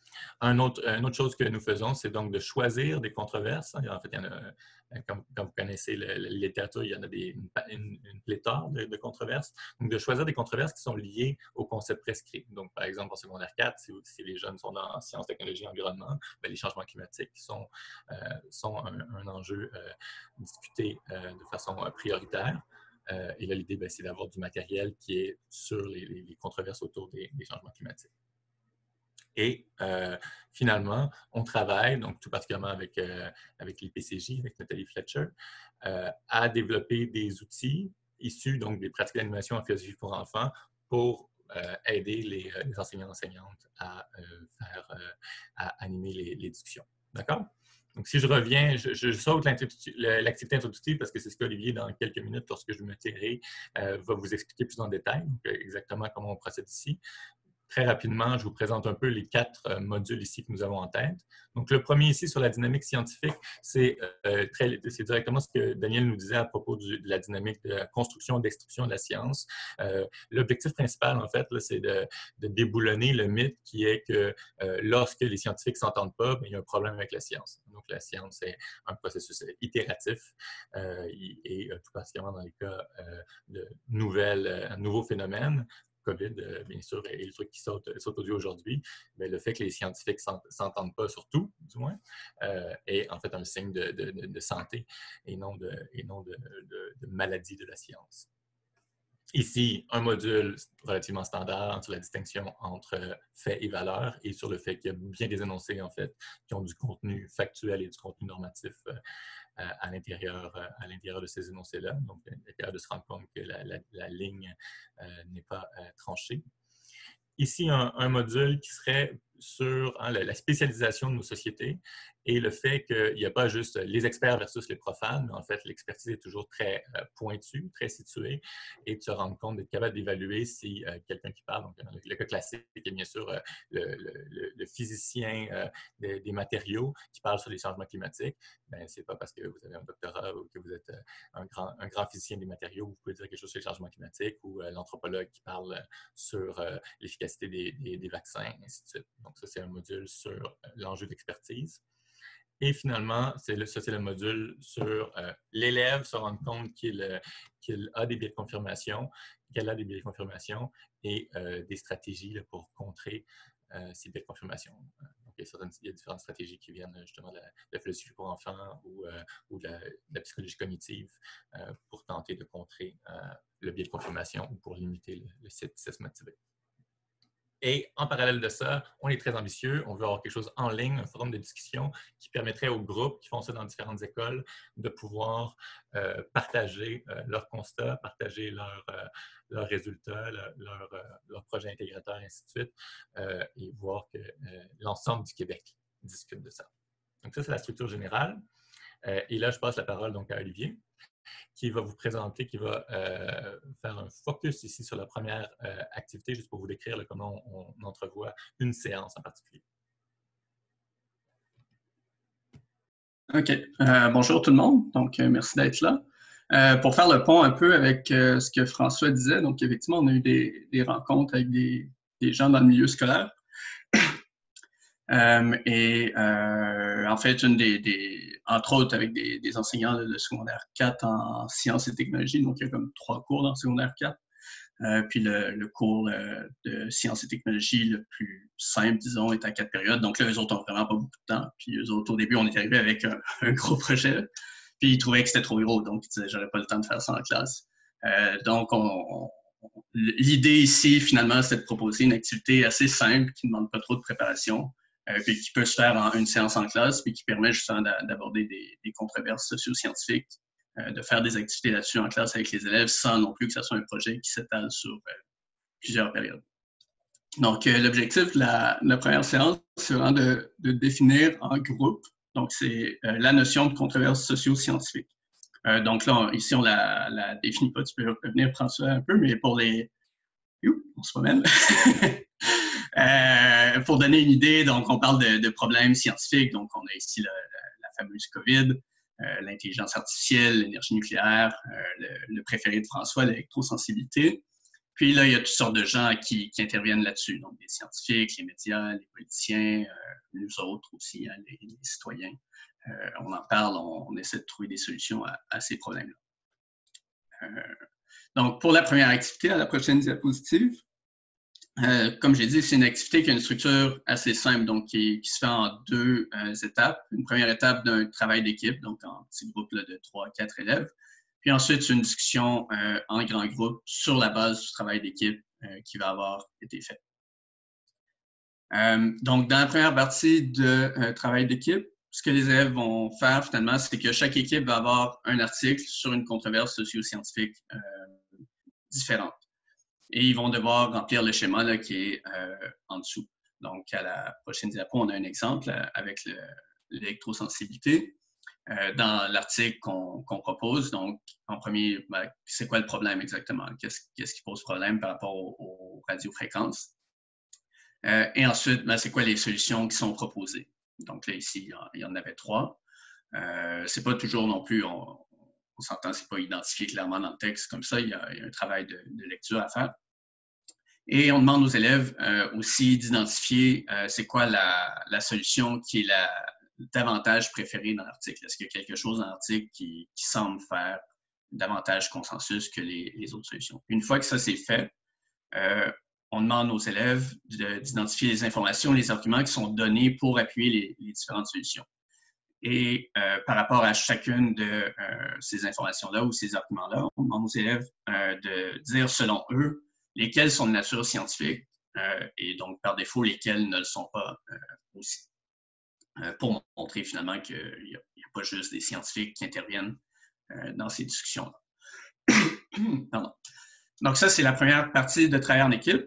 Un autre, une autre chose que nous faisons, c'est donc de choisir des controverses. En fait, il y en a, comme, comme vous connaissez la littérature, il y en a des, une, une pléthore de, de controverses. Donc, de choisir des controverses qui sont liées au concept prescrit. Donc, par exemple, en secondaire quatre, si, si les jeunes sont dans sciences, technologies, environnement, bien, les changements climatiques sont, euh, sont un, un enjeu euh, discuté euh, de façon euh, prioritaire. Euh, et là, l'idée, c'est d'avoir du matériel qui est sur les, les, les controverses autour des, des changements climatiques. Et euh, finalement, on travaille, donc tout particulièrement avec, euh, avec l'I P C J, avec Nathalie Fletcher, euh, à développer des outils issus donc, des pratiques d'animation en philosophie pour enfants pour euh, aider les, les enseignants-enseignantes à, euh, faire, euh, à animer les, les discussions. D'accord? Donc, si je reviens, je, je saute l'activité introductive parce que c'est ce qu'Olivier, dans quelques minutes, lorsque je me tairai, euh, va vous expliquer plus en détail, donc, exactement comment on procède ici. Très rapidement, je vous présente un peu les quatre euh, modules ici que nous avons en tête. Donc, le premier ici sur la dynamique scientifique, c'est euh, directement ce que Daniel nous disait à propos du, de la dynamique de la construction et destruction de la science. Euh, L'objectif principal, en fait, c'est de, de déboulonner le mythe qui est que euh, lorsque les scientifiques ne s'entendent pas, bien, il y a un problème avec la science. Donc, la science est un processus itératif euh, et, et tout particulièrement dans les cas euh, de nouvelles, euh, nouveaux phénomènes. COVID, euh, bien sûr, et le truc qui saute, saute aux yeux aujourd'hui, mais le fait que les scientifiques ne s'entendent pas sur tout, du moins, euh, est en fait un signe de, de, de santé et non, de, et non de, de, de maladie de la science. Ici, un module relativement standard sur la distinction entre faits et valeurs et sur le fait qu'il y a bien des énoncés, en fait, qui ont du contenu factuel et du contenu normatif euh, à l'intérieur à l'intérieur de ces énoncés-là. Donc, il est capable de se rendre compte que la, la, la ligne euh, n'est pas euh, tranchée. Ici, un, un module qui serait sur hein, la, la spécialisation de nos sociétés et le fait qu'il n'y a pas juste les experts versus les profanes, mais en fait, l'expertise est toujours très euh, pointue, très située, et de se rendre compte d'être capable d'évaluer si euh, quelqu'un qui parle, donc le, le cas classique est bien sûr euh, le, le, le physicien euh, des, des matériaux qui parle sur les changements climatiques. Ben, ce n'est pas parce que vous avez un doctorat ou que vous êtes euh, un, grand, un grand physicien des matériaux, vous pouvez dire quelque chose sur les changements climatiques, ou euh, l'anthropologue qui parle euh, sur euh, l'efficacité des, des, des vaccins, et ainsi de suite. Donc, ça, c'est un module sur euh, l'enjeu d'expertise. Et finalement, le, ça, c'est le module sur euh, l'élève se rendre compte qu'il qu'il a des biais de confirmation, qu'elle a des biais de confirmation et euh, des stratégies là, pour contrer euh, ces biais de confirmation. Donc, il y a, certaines, il y a différentes stratégies qui viennent justement de la, de la philosophie pour enfants ou, euh, ou de, la, de la psychologie cognitive euh, pour tenter de contrer euh, le biais de confirmation ou pour limiter le, le scepticisme motivé. Et en parallèle de ça, on est très ambitieux. On veut avoir quelque chose en ligne, un forum de discussion qui permettrait aux groupes qui font ça dans différentes écoles de pouvoir euh, partager euh, leurs constats, partager leurs, euh, leurs résultats, leurs leur, euh, leur projets intégrateurs, et ainsi de suite, euh, et voir que euh, l'ensemble du Québec discute de ça. Donc ça, c'est la structure générale. Euh, et là, je passe la parole donc à Olivier, qui va vous présenter, qui va euh, faire un focus ici sur la première euh, activité, juste pour vous décrire là, comment on, on entrevoit une séance en particulier. OK. Euh, bonjour tout le monde. Donc, euh, merci d'être là. Euh, pour faire le pont un peu avec euh, ce que François disait, donc effectivement, on a eu des, des rencontres avec des, des gens dans le milieu scolaire. Euh, et euh, en fait, une des, des, entre autres avec des, des enseignants de, de secondaire quatre en sciences et technologies, donc il y a comme trois cours dans le secondaire quatre. Euh, puis le, le cours euh, de sciences et technologies le plus simple, disons, est à quatre périodes. Donc là, eux autres ont vraiment pas beaucoup de temps. Puis eux autres, au début, on est arrivé avec un, un gros projet. Puis ils trouvaient que c'était trop gros, donc ils disaient j'aurais pas le temps de faire ça en classe. Euh, donc on, on, l'idée ici, finalement, c'est de proposer une activité assez simple qui ne demande pas trop de préparation. Euh, puis qui peut se faire en une séance en classe, puis qui permet justement d'aborder des, des controverses socio-scientifiques, euh, de faire des activités là-dessus en classe avec les élèves, sans non plus que ce soit un projet qui s'étale sur euh, plusieurs périodes. Donc, euh, l'objectif de la, de la première séance, c'est vraiment de, de définir en groupe, donc c'est euh, la notion de controverse socio-scientifique. Euh, donc là, on, ici, on la, la définit pas, tu peux revenir prendre ça un peu, mais pour les... Youp, on se promène. Euh, pour donner une idée, donc on parle de, de problèmes scientifiques. Donc, on a ici la, la, la fameuse COVID, euh, l'intelligence artificielle, l'énergie nucléaire, euh, le, le préféré de François, l'électrosensibilité. Puis là, il y a toutes sortes de gens qui, qui interviennent là-dessus, donc des scientifiques, les médias, les politiciens, euh, nous autres aussi, hein, les, les citoyens. Euh, on en parle, on, on essaie de trouver des solutions à, à ces problèmes-là. Euh, donc, pour la première activité, à la prochaine diapositive, euh, comme j'ai dit, c'est une activité qui a une structure assez simple, donc qui, qui se fait en deux euh, étapes. Une première étape d'un travail d'équipe, donc en petit groupe là, de trois à quatre élèves. Puis ensuite, une discussion euh, en grand groupe sur la base du travail d'équipe euh, qui va avoir été fait. Euh, donc, dans la première partie de euh, travail d'équipe, ce que les élèves vont faire finalement, c'est que chaque équipe va avoir un article sur une controverse socio-scientifique euh, différente. Et ils vont devoir remplir le schéma là, qui est euh, en dessous. Donc, à la prochaine diapo, on a un exemple euh, avec l'électrosensibilité. Euh, dans l'article qu'on qu'on propose, donc, en premier, ben, c'est quoi le problème exactement? Qu'est-ce qu'est-ce qui pose problème par rapport aux, aux radiofréquences? Euh, et ensuite, ben, c'est quoi les solutions qui sont proposées? Donc là, ici, il y en, il y en avait trois. Euh, c'est pas toujours non plus, on, on s'entend, c'est pas identifié clairement dans le texte comme ça, il y a, il y a un travail de, de lecture à faire. Et on demande aux élèves euh, aussi d'identifier euh, c'est quoi la, la solution qui est la davantage préférée dans l'article. Est-ce qu'il y a quelque chose dans l'article qui, qui semble faire davantage consensus que les, les autres solutions? Une fois que ça c'est fait, euh, on demande aux élèves d'identifier les informations, les arguments qui sont donnés pour appuyer les, les différentes solutions. Et euh, par rapport à chacune de euh, ces informations-là ou ces arguments-là, on demande aux élèves euh, de dire, selon eux, lesquels sont de nature scientifique euh, et donc, par défaut, lesquels ne le sont pas euh, aussi. Euh, pour montrer finalement qu'il n'y a, a pas juste des scientifiques qui interviennent euh, dans ces discussions-là. Pardon. Donc, ça, c'est la première partie de travail en équipe.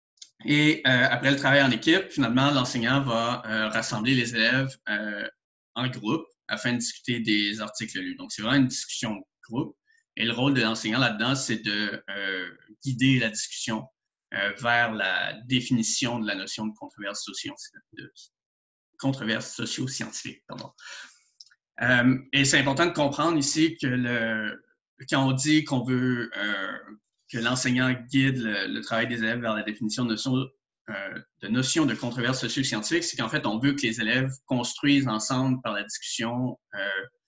Et euh, après le travail en équipe, finalement, l'enseignant va euh, rassembler les élèves euh, en groupe afin de discuter des articles lus. Donc, c'est vraiment une discussion de groupe. Et le rôle de l'enseignant là-dedans, c'est de euh, guider la discussion euh, vers la définition de la notion de controverse socio-scientifique. Controverse socio-scientifique, pardon. Euh, et c'est important de comprendre ici que le, quand on dit qu'on veut euh, que l'enseignant guide le, le travail des élèves vers la définition de notion euh, de, notion de controverse socio-scientifique, c'est qu'en fait, on veut que les élèves construisent ensemble par la discussion euh,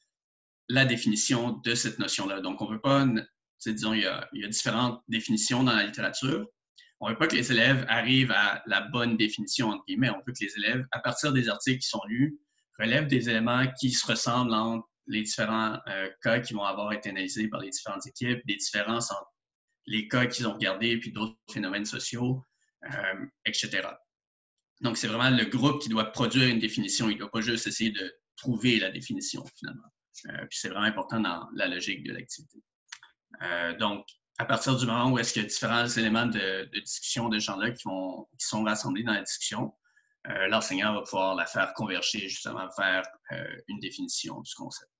la définition de cette notion-là. Donc, on ne veut pas, disons, il y, a, il y a différentes définitions dans la littérature. On ne veut pas que les élèves arrivent à la bonne définition, entre guillemets. On veut que les élèves, à partir des articles qui sont lus, relèvent des éléments qui se ressemblent entre les différents euh, cas qui vont avoir été analysés par les différentes équipes, des différences entre les cas qu'ils ont regardés et puis d'autres phénomènes sociaux, euh, et cetera. Donc, c'est vraiment le groupe qui doit produire une définition. Il ne doit pas juste essayer de trouver la définition, finalement. Euh, puis c'est vraiment important dans la logique de l'activité. Euh, donc, à partir du moment où est-ce qu'il y a différents éléments de, de discussion de ce genre-là qui, qui sont rassemblés dans la discussion, euh, l'enseignant va pouvoir la faire converger justement vers euh, une définition du concept.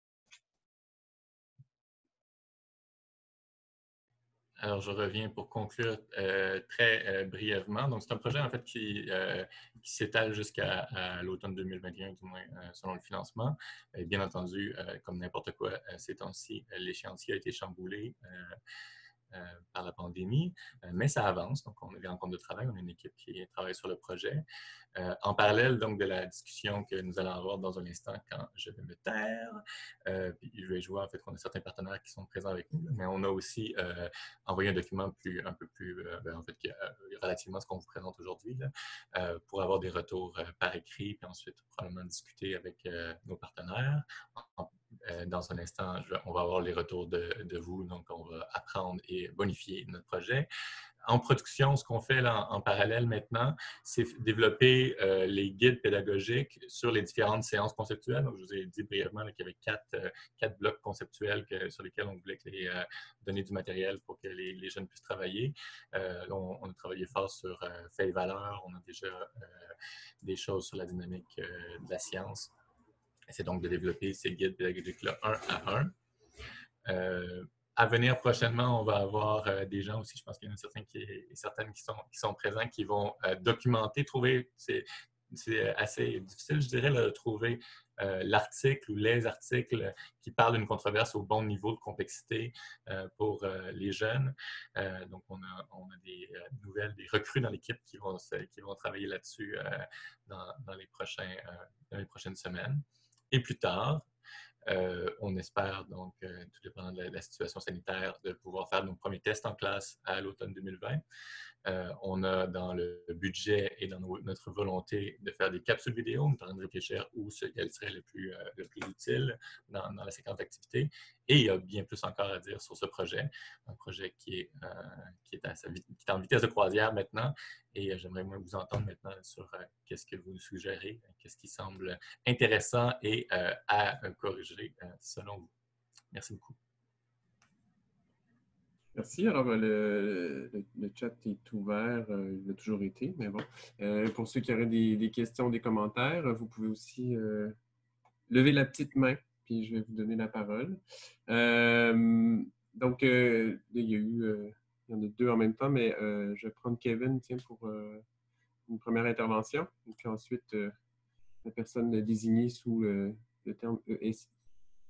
Alors, je reviens pour conclure euh, très euh, brièvement. Donc, c'est un projet, en fait, qui, euh, qui s'étale jusqu'à l'automne deux mille vingt et un, du moins, euh, selon le financement. Et bien entendu, euh, comme n'importe quoi, euh, ces temps-ci, l'échéancier a été chamboulé euh, euh, par la pandémie, euh, mais ça avance. Donc, on est en compte de travail. On a une équipe qui travaille sur le projet. Euh, en parallèle, donc, de la discussion que nous allons avoir dans un instant quand je vais me taire, euh, puis je vais jouer, en fait, qu'on a certains partenaires qui sont présents avec nous, mais on a aussi euh, envoyé un document plus, un peu plus, euh, ben, en fait, qui, euh, relativement à ce qu'on vous présente aujourd'hui, euh, pour avoir des retours euh, par écrit, puis ensuite, probablement discuter avec euh, nos partenaires. En, euh, dans un instant, je, on va avoir les retours de, de vous, donc on va apprendre et bonifier notre projet. En production, ce qu'on fait là, en, en parallèle maintenant, c'est développer euh, les guides pédagogiques sur les différentes séances conceptuelles. Donc, je vous ai dit brièvement qu'il y avait quatre, euh, quatre blocs conceptuels que, sur lesquels on voulait les, euh, donner du matériel pour que les, les jeunes puissent travailler. Euh, on, on a travaillé fort sur euh, faits et valeurs. On a déjà euh, des choses sur la dynamique euh, de la science. C'est donc de développer ces guides pédagogiques-là un à un. Euh, À venir prochainement, on va avoir euh, des gens aussi, je pense qu'il y en a certains qui, certaines qui sont, qui sont présents, qui vont euh, documenter, trouver, c'est assez difficile, je dirais, de trouver euh, l'article ou les articles qui parlent d'une controverse au bon niveau de complexité euh, pour euh, les jeunes. Euh, donc, on a, on a des euh, nouvelles, des recrues dans l'équipe qui vont, qui vont travailler là-dessus euh, dans, dans, les prochains, euh, dans les prochaines semaines. Et plus tard, Euh, on espère, donc, euh, tout dépendant de la, de la situation sanitaire, de pouvoir faire nos premiers tests en classe à l'automne deux mille vingt. Euh, on a dans le budget et dans nos, notre volonté de faire des capsules vidéo. On est en train de réfléchir où ce qu'elle serait le plus, euh, le plus utile dans, dans la séquence d'activité. Et il y a bien plus encore à dire sur ce projet, un projet qui est, euh, qui est, à sa, qui est en vitesse de croisière maintenant. Et euh, j'aimerais moins vous entendre maintenant sur euh, qu'est-ce que vous nous suggérez, qu'est-ce qui semble intéressant et euh, à euh, corriger euh, selon vous. Merci beaucoup. Merci. Alors, le, le, le chat est ouvert. Euh, il a toujours été, mais bon. Euh, pour ceux qui auraient des, des questions, des commentaires, vous pouvez aussi euh, lever la petite main, puis je vais vous donner la parole. Euh, donc, euh, il y a eu, euh, il y en a deux en même temps, mais euh, je vais prendre Kevin, tiens, pour euh, une première intervention. Et puis ensuite, euh, la personne désignée sous le, le terme E S I.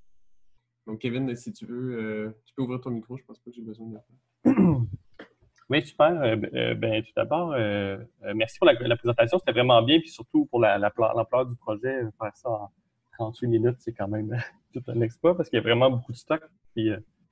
Donc, Kevin, si tu veux, euh, tu peux ouvrir ton micro. Je ne pense pas que j'ai besoin de le faire. Oui, super. Euh, ben, tout d'abord, euh, merci pour la, la présentation. C'était vraiment bien. Puis surtout pour la, la, l'ampleur du projet, faire ça en trente-huit minutes, c'est quand même tout un exploit parce qu'il y a vraiment beaucoup de stock. Puis,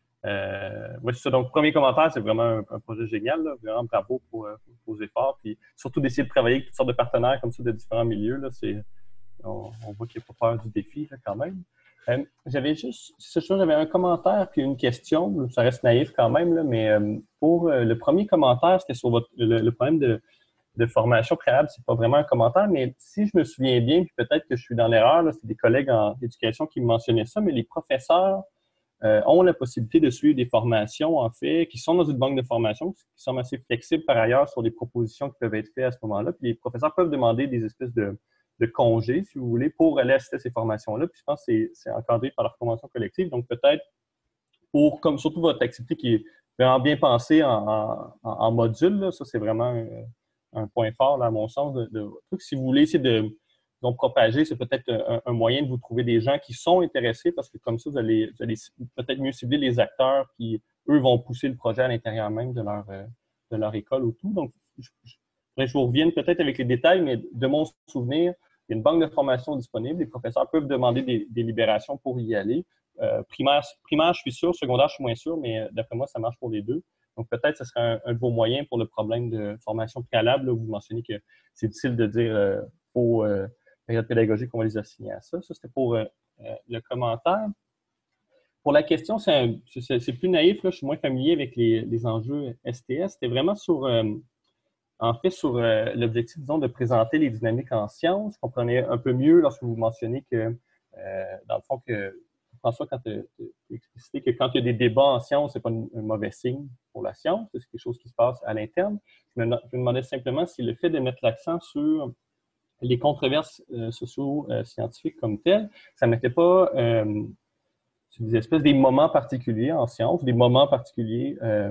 euh, ouais, c'est ça. Donc, premier commentaire, c'est vraiment un, un projet génial. Là. Vraiment bravo pour, pour vos efforts. Puis surtout d'essayer de travailler avec toutes sortes de partenaires comme ça de différents milieux. Là, c'est, on, on voit qu'il n'y a pas peur du défi là, quand même. Euh, j'avais juste, c'est sûr, j'avais un commentaire puis une question. Ça reste naïf quand même, là, mais euh, pour euh, le premier commentaire, c'était sur votre, le, le problème de, de formation préalable. C'est pas vraiment un commentaire, mais si je me souviens bien, puis peut-être que je suis dans l'erreur, là, c'est des collègues en éducation qui me mentionnaient ça, mais les professeurs euh, ont la possibilité de suivre des formations, en fait, qui sont dans une banque de formation, qui sont assez flexibles par ailleurs sur les propositions qui peuvent être faites à ce moment-là. Puis les professeurs peuvent demander des espèces de de congés, si vous voulez, pour aller assister à ces formations-là. Puis je pense que c'est, c'est encadré par leur convention collective. Donc peut-être pour, comme surtout votre activité qui est vraiment bien pensée en, en, en module, là, ça c'est vraiment un, un point fort, là, à mon sens, de, de truc. Si vous voulez essayer de donc, propager, c'est peut-être un, un moyen de vous trouver des gens qui sont intéressés parce que comme ça, vous allez, vous allez peut-être mieux cibler les acteurs qui, eux, vont pousser le projet à l'intérieur même de leur, de leur école ou tout. Donc, je, je, je vous revienne peut-être avec les détails, mais de mon souvenir, il y a une banque de formation disponible. Les professeurs peuvent demander des, des libérations pour y aller. Euh, primaire, primaire, je suis sûr. Secondaire, je suis moins sûr, mais d'après moi, ça marche pour les deux. Donc, peut-être que ce serait un, un de vos moyens pour le problème de formation préalable. Là, où vous mentionnez que c'est difficile de dire euh, aux euh, périodes pédagogiques qu'on va les assigner à ça. Ça, c'était pour euh, euh, le commentaire. Pour la question, c'est, un, c'est, c'est plus naïf. Là, je suis moins familier avec les, les enjeux S T S. C'était vraiment sur... Euh, En fait, sur euh, l'objectif, disons, de présenter les dynamiques en sciences, je comprenais un peu mieux lorsque vous mentionnez que, euh, dans le fond, que François, quand tu as explicité que quand il y a des débats en sciences, ce n'est pas un, un mauvais signe pour la science, c'est quelque chose qui se passe à l'interne. Je me, je me demandais simplement si le fait de mettre l'accent sur les controverses euh, socio-scientifiques comme telles, ça ne mettait pas euh, des espèces des moments particuliers en sciences, des moments particuliers euh,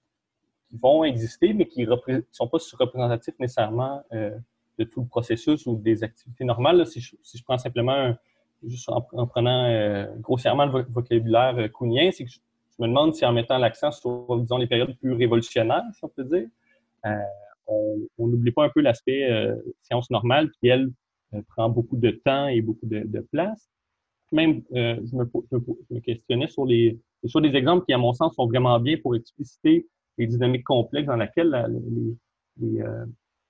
qui vont exister, mais qui ne sont pas représentatifs nécessairement euh, de tout le processus ou des activités normales. Là, si, je, si je prends simplement, un, juste en, en prenant euh, grossièrement le vocabulaire euh, kuhnien, c'est que je, je me demande si en mettant l'accent sur, disons, les périodes plus révolutionnaires, si on peut dire, euh, on n'oublie pas un peu l'aspect euh, science normale qui, elle, euh, prend beaucoup de temps et beaucoup de, de place. Même, euh, je, me, je, me, je me questionnais sur les, sur des exemples qui, à mon sens, sont vraiment bien pour expliciter les dynamiques complexes dans lesquelles la, les, les, euh,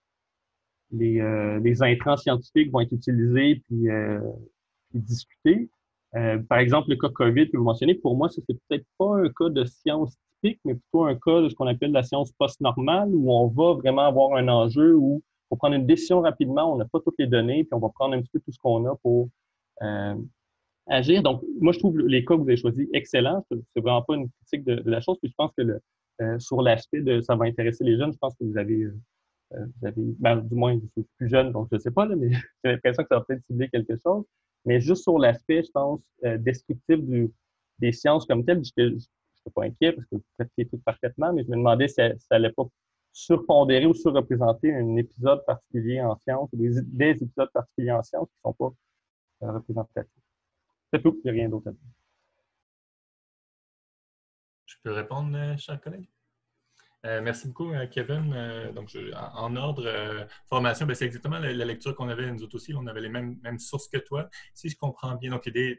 les, euh, les intrants scientifiques vont être utilisés puis, euh, puis discutés. Euh, par exemple, le cas COVID que vous mentionnez, pour moi, ça c'est peut-être pas un cas de science typique, mais plutôt un cas de ce qu'on appelle la science post-normale, où on va vraiment avoir un enjeu où il faut prendre une décision rapidement, on n'a pas toutes les données, puis on va prendre un petit peu tout ce qu'on a pour euh, agir. Donc, moi, je trouve les cas que vous avez choisis excellents. C'est vraiment pas une critique de, de la chose, puis je pense que le, euh, sur l'aspect de ça va intéresser les jeunes, je pense que vous avez, euh, vous avez ben, du moins, je suis plus jeune, donc je ne sais pas, là, mais j'ai l'impression que ça va peut-être cibler quelque chose. Mais juste sur l'aspect, je pense, euh, descriptif du, des sciences comme telles, je n'étais pas inquiet parce que vous faites tout parfaitement, mais je me demandais si ça n'allait pas surpondérer ou surreprésenter un épisode particulier en sciences ou des, des épisodes particuliers en sciences qui ne sont pas euh, représentatifs. C'est tout, il n'y a rien d'autre à dire. Je peux répondre, euh, cher collègue? Euh, merci beaucoup, euh, Kevin. Euh, donc, je, en, en ordre, euh, formation, ben, c'est exactement la, la lecture qu'on avait nous autres aussi. On avait les mêmes, mêmes sources que toi. Si je comprends bien, donc l'idée,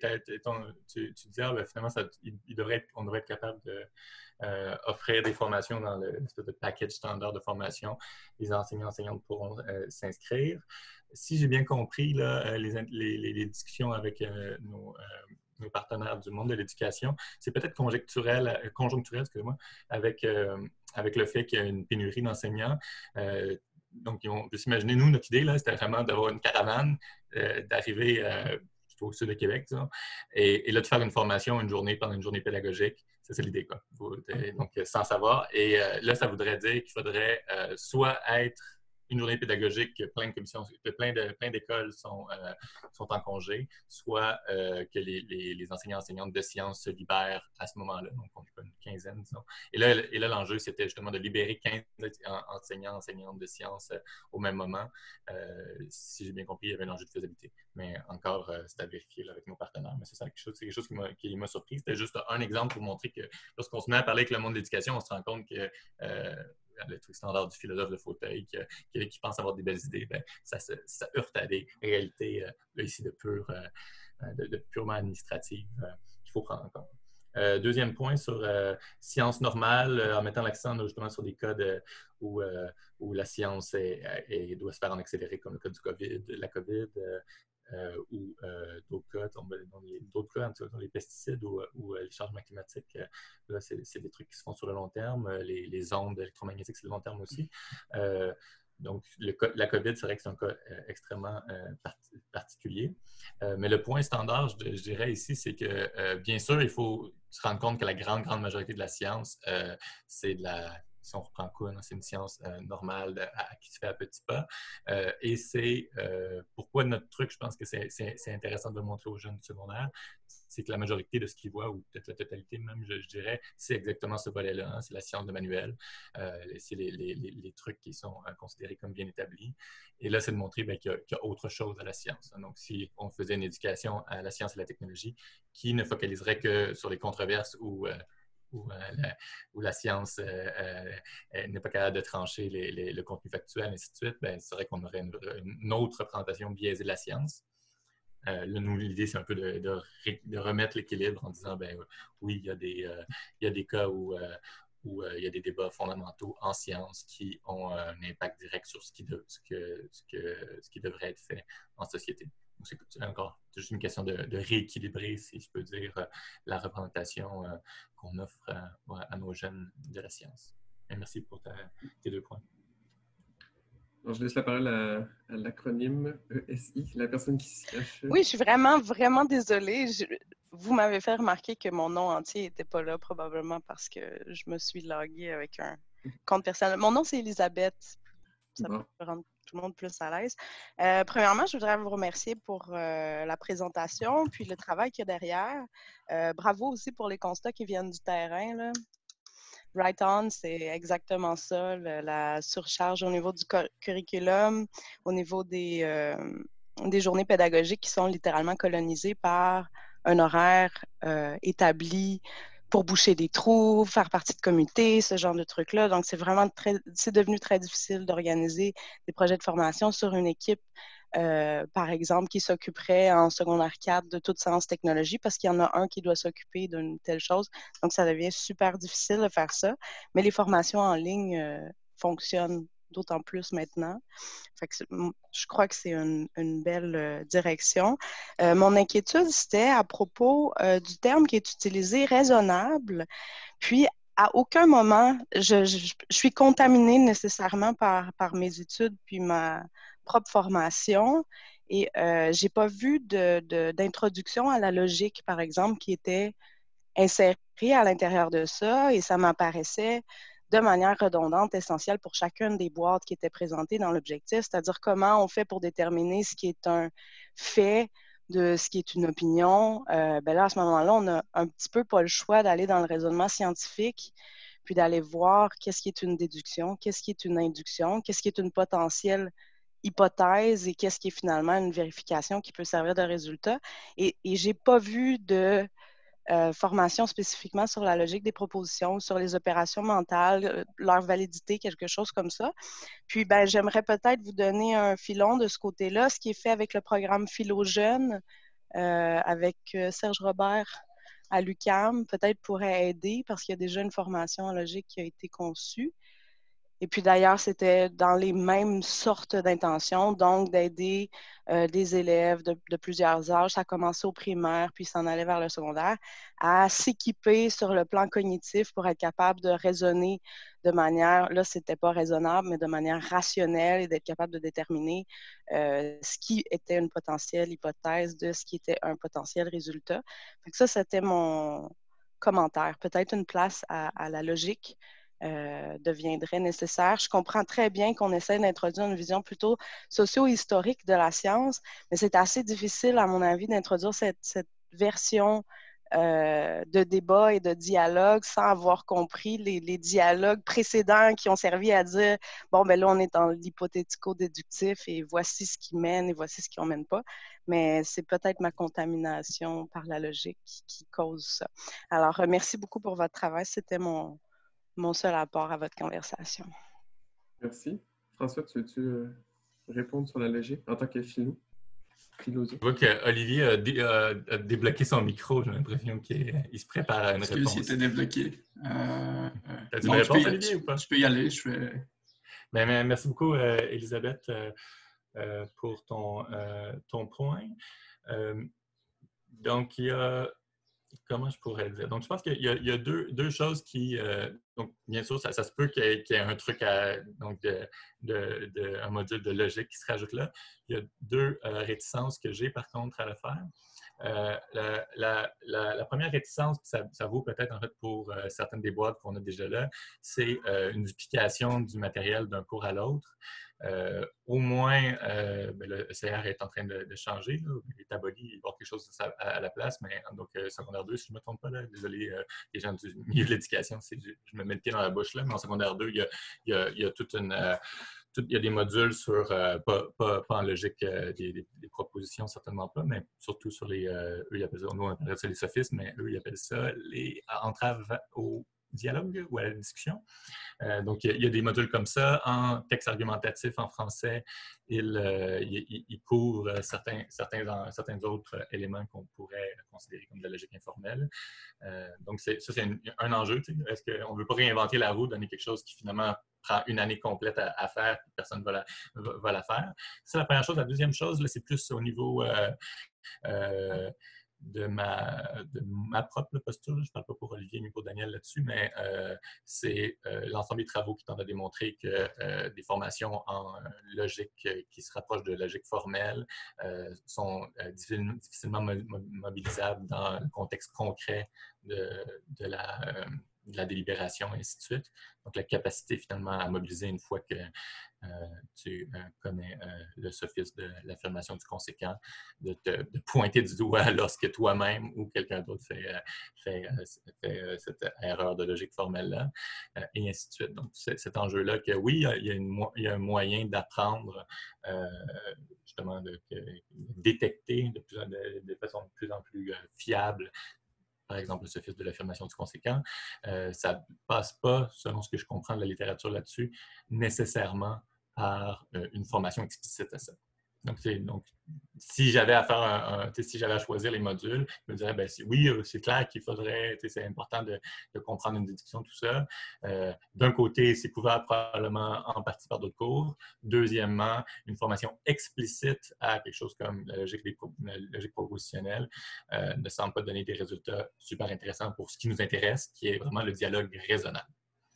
tu, tu disais, ah, ben, finalement, ça, il, il devrait être, on devrait être capable de euh, offrir des formations dans le espèce de package standard de formation. Les enseignants enseignantes pourront euh, s'inscrire. Si j'ai bien compris, là, les, les, les discussions avec euh, nos, euh, nos partenaires du monde de l'éducation, c'est peut-être conjoncturel, conjoncturel excusez-moi, avec... Euh, avec le fait qu'il y a une pénurie d'enseignants. Euh, donc, on peut s'imaginer, nous, notre idée, là, c'était vraiment d'avoir une caravane, euh, d'arriver euh, au sud de Québec, disons, et, et là, de faire une formation, une journée, pendant une journée pédagogique. Ça, c'est l'idée, quoi. Donc, sans savoir. Et euh, là, ça voudrait dire qu'il faudrait euh, soit être une journée pédagogique, plein de commissions, plein de plein d'écoles sont, euh, sont en congé, soit euh, que les, les, les enseignants enseignantes de sciences se libèrent à ce moment-là. Donc, on n'est pas une quinzaine, disons. Et là, et là l'enjeu, c'était justement de libérer quinze enseignants enseignantes de sciences euh, au même moment. Euh, si j'ai bien compris, il y avait un enjeu de faisabilité. Mais encore, euh, c'est à vérifier là, avec nos partenaires. Mais c'est ça, quelque chose, c'est quelque chose qui m'a surpris. C'était juste un exemple pour montrer que lorsqu'on se met à parler avec le monde de l'éducation, on se rend compte que euh, le truc standard du philosophe de fauteuil qui, qui, qui pense avoir des belles idées, ben, ça, ça, ça heurte à des réalités euh, là, ici de, pure, euh, de, de purement administratives euh, qu'il faut prendre en compte. Euh, deuxième point sur euh, sciences normales, euh, en mettant l'accent justement sur des cas de, où, euh, où la science est, est, doit se faire en accéléré, comme le cas du COVID, la COVID, euh, Euh, ou euh, d'autres cas, dans les, d'autres cas, dans les pesticides ou, ou euh, les changements climatiques. Euh, là, c'est, c'est des trucs qui se font sur le long terme. Les, les ondes électromagnétiques, c'est le long terme aussi. Euh, donc, le, la COVID, c'est vrai que c'est un cas euh, extrêmement euh, part, particulier. Euh, mais le point standard, je, je dirais ici, c'est que, euh, bien sûr, il faut se rendre compte que la grande, grande majorité de la science, euh, c'est de la... Si on reprend quoi, c'est une science euh, normale de, à, qui se fait à petits pas. Euh, et c'est euh, pourquoi notre truc, je pense que c'est, c'est, c'est intéressant de le montrer aux jeunes du secondaire, c'est que la majorité de ce qu'ils voient, ou peut-être la totalité même, je, je dirais, c'est exactement ce volet-là. Hein, c'est la science de manuel. Euh, c'est les, les, les, les trucs qui sont euh, considérés comme bien établis. Et là, c'est de montrer ben, qu'il, y a, qu'il y a autre chose à la science. Hein. Donc, si on faisait une éducation à la science et la technologie qui ne focaliserait que sur les controverses ou... Euh, Où, euh, la, où la science euh, euh, n'est pas capable de trancher les, les, le contenu factuel, et ainsi de suite, ben, c'est vrai qu'on aurait une, une autre représentation biaisée de la science. Euh, là, nous, l'idée, c'est un peu de, de, de remettre l'équilibre en disant, ben oui, il y a des, euh, il y a des cas où, euh, où euh, il y a des débats fondamentaux en science qui ont un impact direct sur ce qui, de, ce que, ce que, ce qui devrait être fait en société. Donc, c'est encore juste une question de, de rééquilibrer, si je peux dire, la représentation euh, qu'on offre euh, à nos jeunes de la science. Et merci pour ta, tes deux points. Alors, je laisse la parole à, à l'acronyme E S I, la personne qui s'y cache. Oui, je suis vraiment, vraiment désolée. Je, vous m'avez fait remarquer que mon nom entier n'était pas là, probablement parce que je me suis loguée avec un compte personnel. Mon nom, c'est Elisabeth. Ça bon. peut rendre tout le monde plus à l'aise. Euh, premièrement, je voudrais vous remercier pour euh, la présentation, puis le travail qu'il y a derrière. Euh, bravo aussi pour les constats qui viennent du terrain, là. Right on, c'est exactement ça, le, la surcharge au niveau du curriculum, au niveau des, euh, des journées pédagogiques qui sont littéralement colonisées par un horaire euh, établi pour boucher des trous, faire partie de comités, ce genre de trucs-là. Donc, c'est vraiment très, c'est devenu très difficile d'organiser des projets de formation sur une équipe, euh, par exemple, qui s'occuperait en secondaire quatre de toute science technologie parce qu'il y en a un qui doit s'occuper d'une telle chose. Donc, ça devient super difficile de faire ça. Mais les formations en ligne euh, fonctionnent d'autant plus maintenant. Fait que je crois que c'est une, une belle euh, direction. Euh, mon inquiétude, c'était à propos euh, du terme qui est utilisé, raisonnable. Puis, à aucun moment, je, je, je suis contaminée nécessairement par, par mes études puis ma propre formation. Et euh, je n'ai pas vu de, de, d'introduction à la logique, par exemple, qui était insérée à l'intérieur de ça. Et ça m'apparaissait de manière redondante, essentielle pour chacune des boîtes qui étaient présentées dans l'objectif, c'est-à-dire comment on fait pour déterminer ce qui est un fait de ce qui est une opinion. Euh, ben là, à ce moment-là, on a un petit peu pas le choix d'aller dans le raisonnement scientifique, puis d'aller voir qu'est-ce qui est une déduction, qu'est-ce qui est une induction, qu'est-ce qui est une potentielle hypothèse et qu'est-ce qui est finalement une vérification qui peut servir de résultat. Et, et je n'ai pas vu de euh, formation spécifiquement sur la logique des propositions, sur les opérations mentales, leur validité, quelque chose comme ça. Puis, ben, j'aimerais peut-être vous donner un filon de ce côté-là, ce qui est fait avec le programme Philo Jeune, euh, avec Serge Robert à l'U Q A M, peut-être pourrait aider parce qu'il y a déjà une formation en logique qui a été conçue. Et puis d'ailleurs, c'était dans les mêmes sortes d'intentions, donc d'aider euh, des élèves de, de plusieurs âges, ça a commencé au primaire, puis s'en allait vers le secondaire, à s'équiper sur le plan cognitif pour être capable de raisonner de manière, là, c'était pas raisonnable, mais de manière rationnelle et d'être capable de déterminer euh, ce qui était une potentielle hypothèse de ce qui était un potentiel résultat. Donc ça, c'était mon commentaire. Peut-être une place à, à la logique. Euh, deviendrait nécessaire. Je comprends très bien qu'on essaie d'introduire une vision plutôt socio-historique de la science, mais c'est assez difficile, à mon avis, d'introduire cette, cette version euh, de débat et de dialogue sans avoir compris les, les dialogues précédents qui ont servi à dire, bon, ben là, on est dans l'hypothético-déductif et voici ce qui mène et voici ce qui n'en mène pas. Mais c'est peut-être ma contamination par la logique qui, qui cause ça. Alors, merci beaucoup pour votre travail. C'était mon mon seul apport à votre conversation. Merci. François, tu veux-tu euh, répondre sur la logique en tant que philo? philosophe? Je vois qu'Olivier a, dé, a, a débloqué son micro. J'ai l'impression qu'il se prépare à une Excuse, réponse. il était débloqué. Euh, T'as-tu une réponse, Olivier, ou pas? Tu peux y aller. Je fais... ben, mais merci beaucoup, euh, Elisabeth, euh, euh, pour ton, euh, ton point. Euh, donc, il y a... Comment je pourrais le dire? Donc, je pense qu'il y a, il y a deux, deux choses qui... Euh, donc, bien sûr, ça, ça se peut qu'il y, ait, qu'il y ait un truc, à, donc de, de, de, un module de logique qui se rajoute là. Il y a deux euh, réticences que j'ai, par contre, à le faire. Euh, la, la, la, la première réticence, ça, ça vaut peut-être en fait pour euh, certaines des boîtes qu'on a déjà là, c'est euh, une duplication du matériel d'un cours à l'autre. Euh, au moins, euh, ben, le E C R est en train de, de changer. Là. Il est aboli, il va y avoir quelque chose à, à la place, mais donc euh, secondaire deux, si je ne me trompe pas, là, désolé, euh, les gens du milieu de l'éducation, je me mets le pied dans la bouche là, mais en secondaire deux, il y a, il y a, il y a toute une... Euh, il y a des modules sur, euh, pas, pas, pas en logique euh, des, des, des propositions, certainement pas, mais surtout sur les, euh, eux, ils appellent ça, nous, on appelle ça les sophismes, mais eux, ils appellent ça les entraves au dialogue ou à la discussion. Euh, donc, il y, a, il y a des modules comme ça. En texte argumentatif en français, il, euh, il, il couvre certains, certains, certains autres éléments qu'on pourrait considérer comme de la logique informelle. Euh, donc, ça, c'est un, un enjeu. Est-ce qu'on ne veut pas réinventer la roue, donner quelque chose qui finalement prend une année complète à, à faire, et personne ne va la, va, va la faire? C'est la première chose. La deuxième chose, c'est plus au niveau euh, euh, de, ma, de ma propre posture. Je ne parle pas pour Olivier ni pour Daniel là-dessus, mais euh, c'est euh, l'ensemble des travaux qui tentent à démontrer que euh, des formations en logique euh, qui se rapprochent de logique formelle euh, sont euh, difficilement mobilisables dans le contexte concret de, de la... Euh, de la délibération, et ainsi de suite. Donc, la capacité, finalement, à mobiliser une fois que euh, tu euh, connais euh, le sophisme de l'affirmation du conséquent, de te de pointer du doigt lorsque toi-même ou quelqu'un d'autre fait, euh, fait, euh, fait euh, cette erreur de logique formelle-là, euh, et ainsi de suite. Donc, c'est cet enjeu-là que, oui, il y a, une, il y a un moyen d'apprendre, euh, justement, de, de détecter de, plus, de, de façon de plus en plus euh, fiable, par exemple, le sophisme de l'affirmation du conséquent, euh, ça ne passe pas, selon ce que je comprends de la littérature là-dessus, nécessairement par euh, une formation explicite à ça. Donc, donc si j'avais à faire un, un si j'avais à choisir les modules, je me dirais, ben, oui, c'est clair qu'il faudrait, c'est important de, de comprendre une déduction, tout ça. Euh, D'un côté, c'est couvert probablement en partie par d'autres cours. Deuxièmement, une formation explicite à quelque chose comme la logique, des, la logique propositionnelle euh, ne semble pas donner des résultats super intéressants pour ce qui nous intéresse, qui est vraiment le dialogue raisonnable.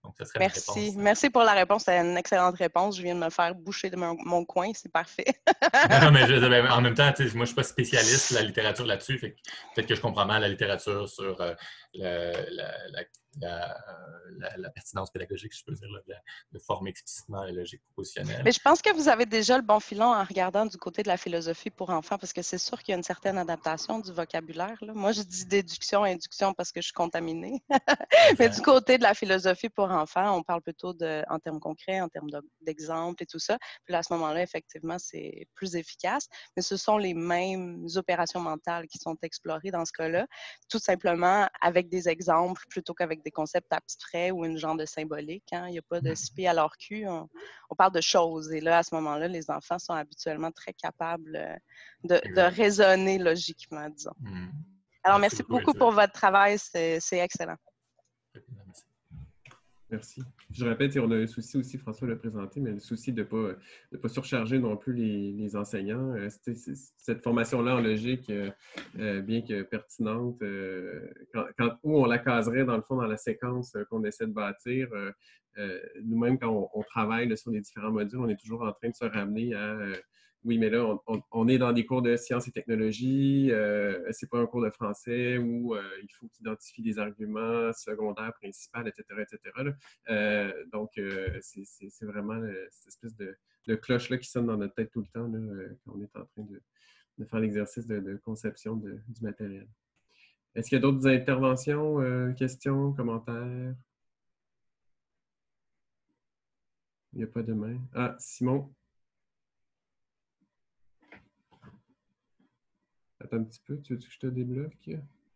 Donc, ça serait Merci. ma réponse. Merci pour la réponse. C'est une excellente réponse. Je viens de me faire boucher de mon, mon coin. C'est parfait. Non, mais je, ben, en même temps, moi, je ne suis pas spécialiste de la littérature là-dessus. Peut-être que je comprends mal la littérature sur euh, le, la, la, la, la, la pertinence pédagogique, si je peux dire, là, de, de former explicitement la logique propositionnelle. Mais je pense que vous avez déjà le bon filon en regardant du côté de la philosophie pour enfants, parce que c'est sûr qu'il y a une certaine adaptation du vocabulaire. Là. Moi, je dis déduction, induction parce que je suis contaminée. Mais du côté de la philosophie pour enfants, on parle plutôt de, en termes concrets, en termes d'exemples et tout ça. Puis là, à ce moment-là, effectivement, c'est plus efficace. Mais ce sont les mêmes opérations mentales qui sont explorées dans ce cas-là, tout simplement avec des exemples plutôt qu'avec des concepts abstraits ou une genre de symbolique. Hein. Il n'y a pas de six pieds à leur cul. On, on parle de choses. Et là, à ce moment-là, les enfants sont habituellement très capables de, de raisonner logiquement, disons. Mmh. Alors, merci, merci beaucoup, beaucoup pour votre travail. C'est excellent. Merci. Je répète, on a un souci aussi, François l'a présenté, mais le souci de ne pas, de pas surcharger non plus les, les enseignants. Euh, cette formation-là en logique, euh, bien que pertinente, euh, quand, quand, où on la caserait dans le fond dans la séquence euh, qu'on essaie de bâtir, euh, euh, nous-mêmes quand on, on travaille là, sur les différents modules, on est toujours en train de se ramener à... Euh, oui, mais là, on, on, on est dans des cours de sciences et technologies, euh, c'est pas un cours de français où euh, il faut qu'il identifie des arguments secondaires, principaux, et cetera, et cetera. Là. Euh, donc, euh, c'est vraiment euh, cette espèce de, de cloche-là qui sonne dans notre tête tout le temps là, euh, quand on est en train de, de faire l'exercice de, de conception de, du matériel. Est-ce qu'il y a d'autres interventions, euh, questions, commentaires? Il n'y a pas de main. Ah, Simon? Attends un petit peu, tu veux que je te débloque?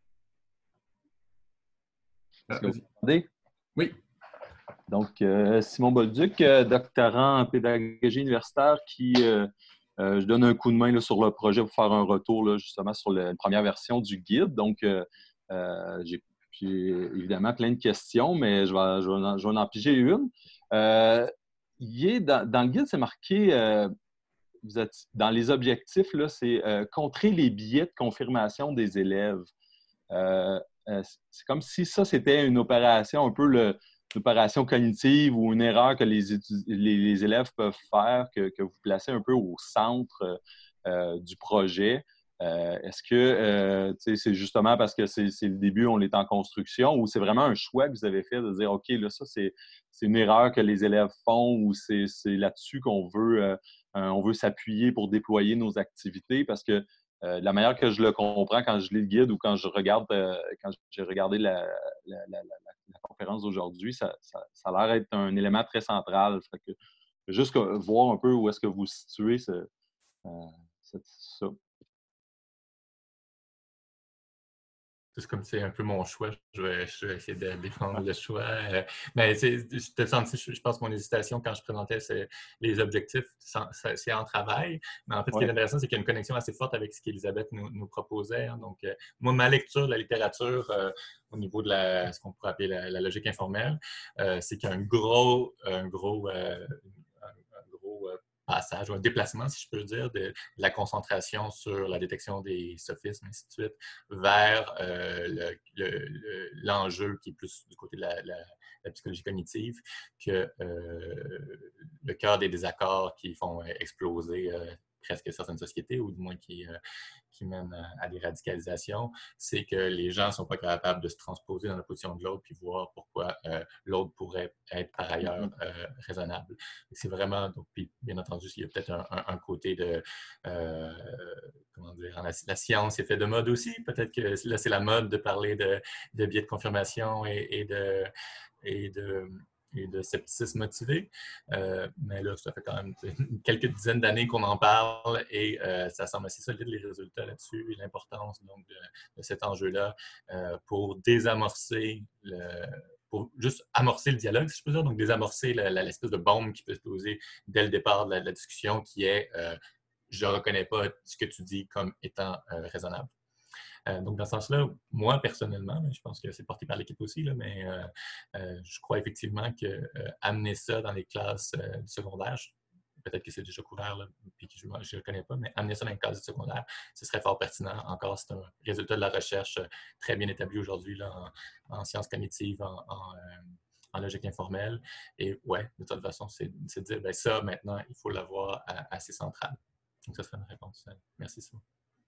Ah, vas-y. Oui. Donc, euh, Simon Bolduc, euh, doctorant en pédagogie universitaire, qui euh, euh, je donne un coup de main là, sur le projet pour faire un retour là, justement sur le, la première version du guide. Donc, euh, euh, j'ai évidemment plein de questions, mais je vais, je vais, en, je vais en piger une. Euh, il est dans, dans le guide, c'est marqué... Euh, Vous êtes, dans les objectifs, c'est euh, contrer les biais de confirmation des élèves. Euh, euh, c'est comme si ça, c'était une opération, un peu le, une opération cognitive ou une erreur que les, les, les élèves peuvent faire, que, que vous placez un peu au centre euh, du projet. Euh, Est-ce que euh, c'est justement parce que c'est le début, on est en construction, ou c'est vraiment un choix que vous avez fait de dire, OK, là, ça, c'est une erreur que les élèves font, ou c'est là-dessus qu'on veut... Euh, Euh, on veut s'appuyer pour déployer nos activités parce que euh, la manière que je le comprends quand je lis le guide ou quand je regarde, euh, quand j'ai regardé la, la, la, la, la conférence d'aujourd'hui, ça, ça, ça a l'air d'être un élément très central. Fait que, juste voir un peu où est-ce que vous situez ce, euh, ça. C'est comme c'est un peu mon choix. Je vais, je vais essayer de défendre le choix. Euh, mais je te sens, je pense que mon hésitation quand je présentais les objectifs, c'est en travail. Mais en fait, ce qui est intéressant, c'est qu'il y a une connexion assez forte avec ce qu'Elisabeth nous, nous proposait. Hein. Donc, euh, moi, ma lecture de la littérature euh, au niveau de la, ce qu'on pourrait appeler la, la logique informelle, euh, c'est qu'il y a un gros, un gros, euh, un, un gros euh, passage, ou un déplacement, si je peux dire, de, de la concentration sur la détection des sophismes, ainsi de suite, vers euh, l'enjeu le, le, qui est plus du côté de la, la, la psychologie cognitive que euh, le cœur des désaccords qui font exploser euh, presque certaines sociétés, ou du moins qui, euh, qui mènent à, à des radicalisations, c'est que les gens ne sont pas capables de se transposer dans la position de l'autre puis voir pourquoi euh, l'autre pourrait être par ailleurs euh, raisonnable. C'est vraiment, donc, puis, bien entendu, il y a peut-être un, un, un côté de, euh, comment dire, la, la science est fait de mode aussi. Peut-être que là, c'est la mode de parler de, de biais de confirmation et, et de... Et de et de scepticisme motivé. Euh, mais là, ça fait quand même quelques dizaines d'années qu'on en parle et euh, ça semble assez solide, les résultats là-dessus et l'importance donc de, de cet enjeu-là euh, pour désamorcer le... pour juste amorcer le dialogue, si je peux dire, donc désamorcer l'espèce de bombe qui peut se poser dès le départ de la, de la discussion qui est euh, « je ne reconnais pas ce que tu dis comme étant euh, raisonnable ». Euh, donc, dans ce sens-là, moi, personnellement, je pense que c'est porté par l'équipe aussi, là, mais euh, euh, je crois effectivement qu'amener euh, ça dans les classes euh, du secondaire, peut-être que c'est déjà couvert, là, puis que je ne le connais pas, mais amener ça dans les classes du secondaire, ce serait fort pertinent. Encore, c'est un résultat de la recherche très bien établi aujourd'hui en, en sciences cognitives, en, en, euh, en logique informelle. Et ouais, de toute façon, c'est de dire, ben ça, maintenant, il faut l'avoir assez central. Donc, ça serait une réponse. Merci, Simon.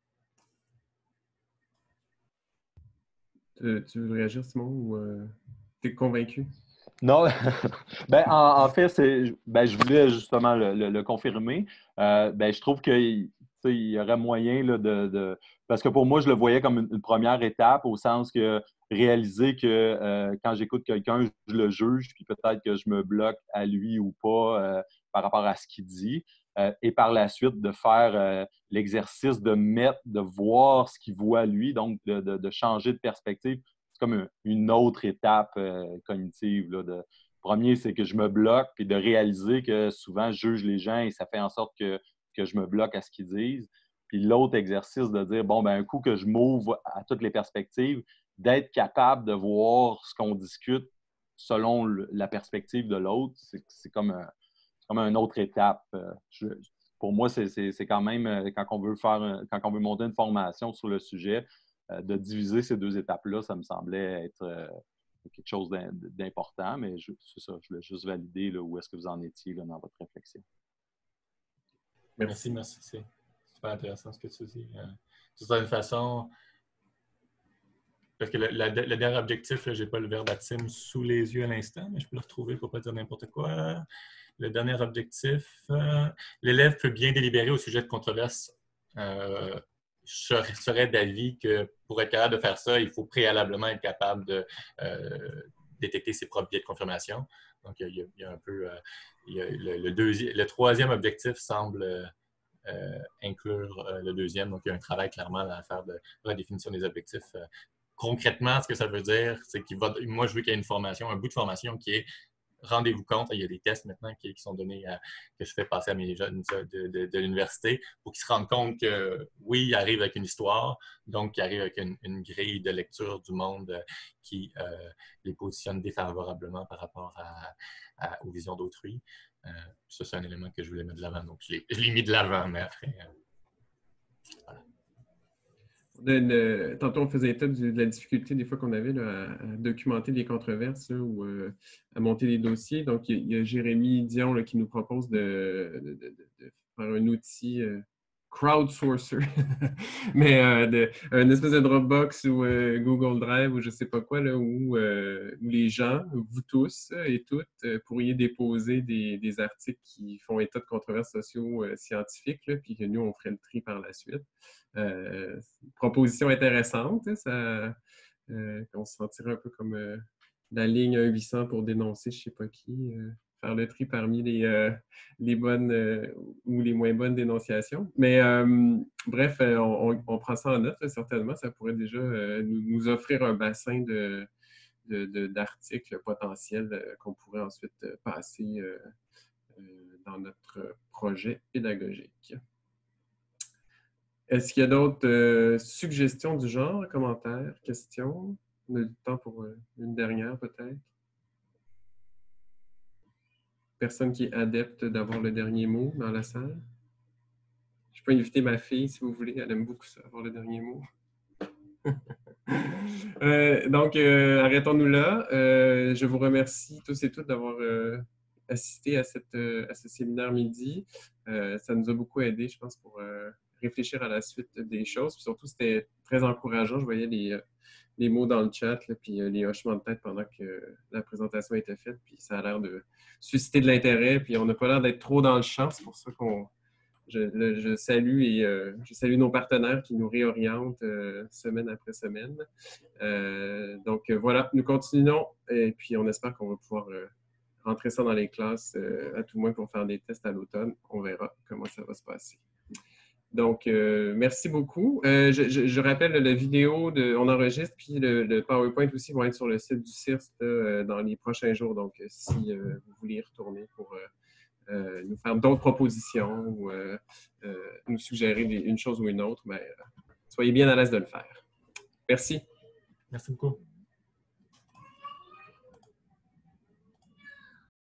Tu, tu veux réagir, Simon, ou euh, tu es convaincu? Non, ben, en, en fait, c'est, ben, je voulais justement le, le, le confirmer. Euh, ben, je trouve qu'il y aurait moyen là, de, de... Parce que pour moi, je le voyais comme une, une première étape, au sens que réaliser que euh, quand j'écoute quelqu'un, je le juge, puis peut-être que je me bloque à lui ou pas euh, par rapport à ce qu'il dit. Euh, et par la suite, de faire euh, l'exercice de mettre, de voir ce qu'il voit lui, donc de, de, de changer de perspective. C'est comme une autre étape euh, cognitive. Là, de... Premier, c'est que je me bloque, puis de réaliser que souvent, je juge les gens et ça fait en sorte que, que je me bloque à ce qu'ils disent. Puis l'autre exercice de dire, bon, ben un coup que je m'ouvre à toutes les perspectives, d'être capable de voir ce qu'on discute selon le, la perspective de l'autre, c'est comme, un, comme une autre étape. Je, pour moi, c'est quand même, quand on veut faire, quand on veut monter une formation sur le sujet, de diviser ces deux étapes-là, ça me semblait être euh, quelque chose d'important, mais c'est ça, je voulais juste valider là, où est-ce que vous en étiez là, dans votre réflexion. Merci, merci. C'est super intéressant ce que tu dis. Euh, de toute façon, parce que le, la, le dernier objectif, je n'ai pas le verbatim sous les yeux à l'instant, mais je peux le retrouver pour ne pas dire n'importe quoi. Le dernier objectif, euh, l'élève peut bien délibérer au sujet de controverse. Euh, Je serais d'avis que pour être capable de faire ça, il faut préalablement être capable de euh, détecter ses propres biais de confirmation. Donc, il y a, il y a un peu... Euh, il y a le, le, deuxième, le troisième objectif semble euh, inclure euh, le deuxième. Donc, il y a un travail clairement à faire de redéfinition des objectifs. Euh, concrètement, ce que ça veut dire, c'est qu'il va... Moi, je veux qu'il y ait une formation, un bout de formation qui est rendez-vous compte, il y a des tests maintenant qui, qui sont donnés, à, que je fais passer à mes jeunes de, de, de l'université pour qu'ils se rendent compte que, oui, ils arrivent avec une histoire, donc ils arrivent avec une, une grille de lecture du monde qui euh, les positionne défavorablement par rapport à, à, aux visions d'autrui. Euh, ça, c'est un élément que je voulais mettre de l'avant, donc je l'ai mis de l'avant, mais après, euh, voilà. Le, tantôt, on faisait état de, de la difficulté des fois qu'on avait là, à, à documenter les controverses là, ou euh, à monter les dossiers. Donc, il y a, il y a Jérémy Dion là, qui nous propose de, de, de, de faire un outil euh, crowdsourcer, mais euh, de, une espèce de Dropbox ou euh, Google Drive ou je ne sais pas quoi, là, où, euh, où les gens, vous tous et toutes, euh, pourriez déposer des, des articles qui font état de controverses socio-scientifiques, là, puis que nous, on ferait le tri par la suite. Euh, proposition intéressante, hein, ça, euh, on se sentirait un peu comme euh, la ligne un huit cents pour dénoncer je ne sais pas qui, euh, faire le tri parmi les, euh, les bonnes euh, ou les moins bonnes dénonciations. Mais euh, bref, on, on, on prend ça en note, là, certainement, ça pourrait déjà euh, nous, nous offrir un bassin de, de, de, d'articles potentiels euh, qu'on pourrait ensuite euh, passer euh, euh, dans notre projet pédagogique. Est-ce qu'il y a d'autres euh, suggestions du genre, commentaires, questions? On a du temps pour euh, une dernière, peut-être. Personne qui est adepte d'avoir le dernier mot dans la salle? Je peux inviter ma fille, si vous voulez. Elle aime beaucoup ça, avoir le dernier mot. euh, donc, euh, arrêtons-nous là. Euh, je vous remercie tous et toutes d'avoir euh, assisté à, cette, euh, à ce séminaire midi. Euh, ça nous a beaucoup aidé, je pense, pour... Euh, réfléchir à la suite des choses. Puis surtout, c'était très encourageant. Je voyais les, les mots dans le chat, là, puis les hochements de tête pendant que la présentation était faite. Puis ça a l'air de susciter de l'intérêt. Puis on n'a pas l'air d'être trop dans le champ. C'est pour ça qu'on je, le, je salue et euh, je salue nos partenaires qui nous réorientent euh, semaine après semaine. Euh, donc voilà, nous continuons et puis on espère qu'on va pouvoir euh, rentrer ça dans les classes, euh, à tout moins pour faire des tests à l'automne. On verra comment ça va se passer. Donc, euh, merci beaucoup. Euh, je, je, je rappelle, la vidéo, de, on enregistre, puis le, le PowerPoint aussi vont être sur le site du C I R S T euh, dans les prochains jours. Donc, si euh, vous voulez y retourner pour euh, euh, nous faire d'autres propositions ou euh, euh, nous suggérer des, une chose ou une autre, ben, soyez bien à l'aise de le faire. Merci. Merci beaucoup.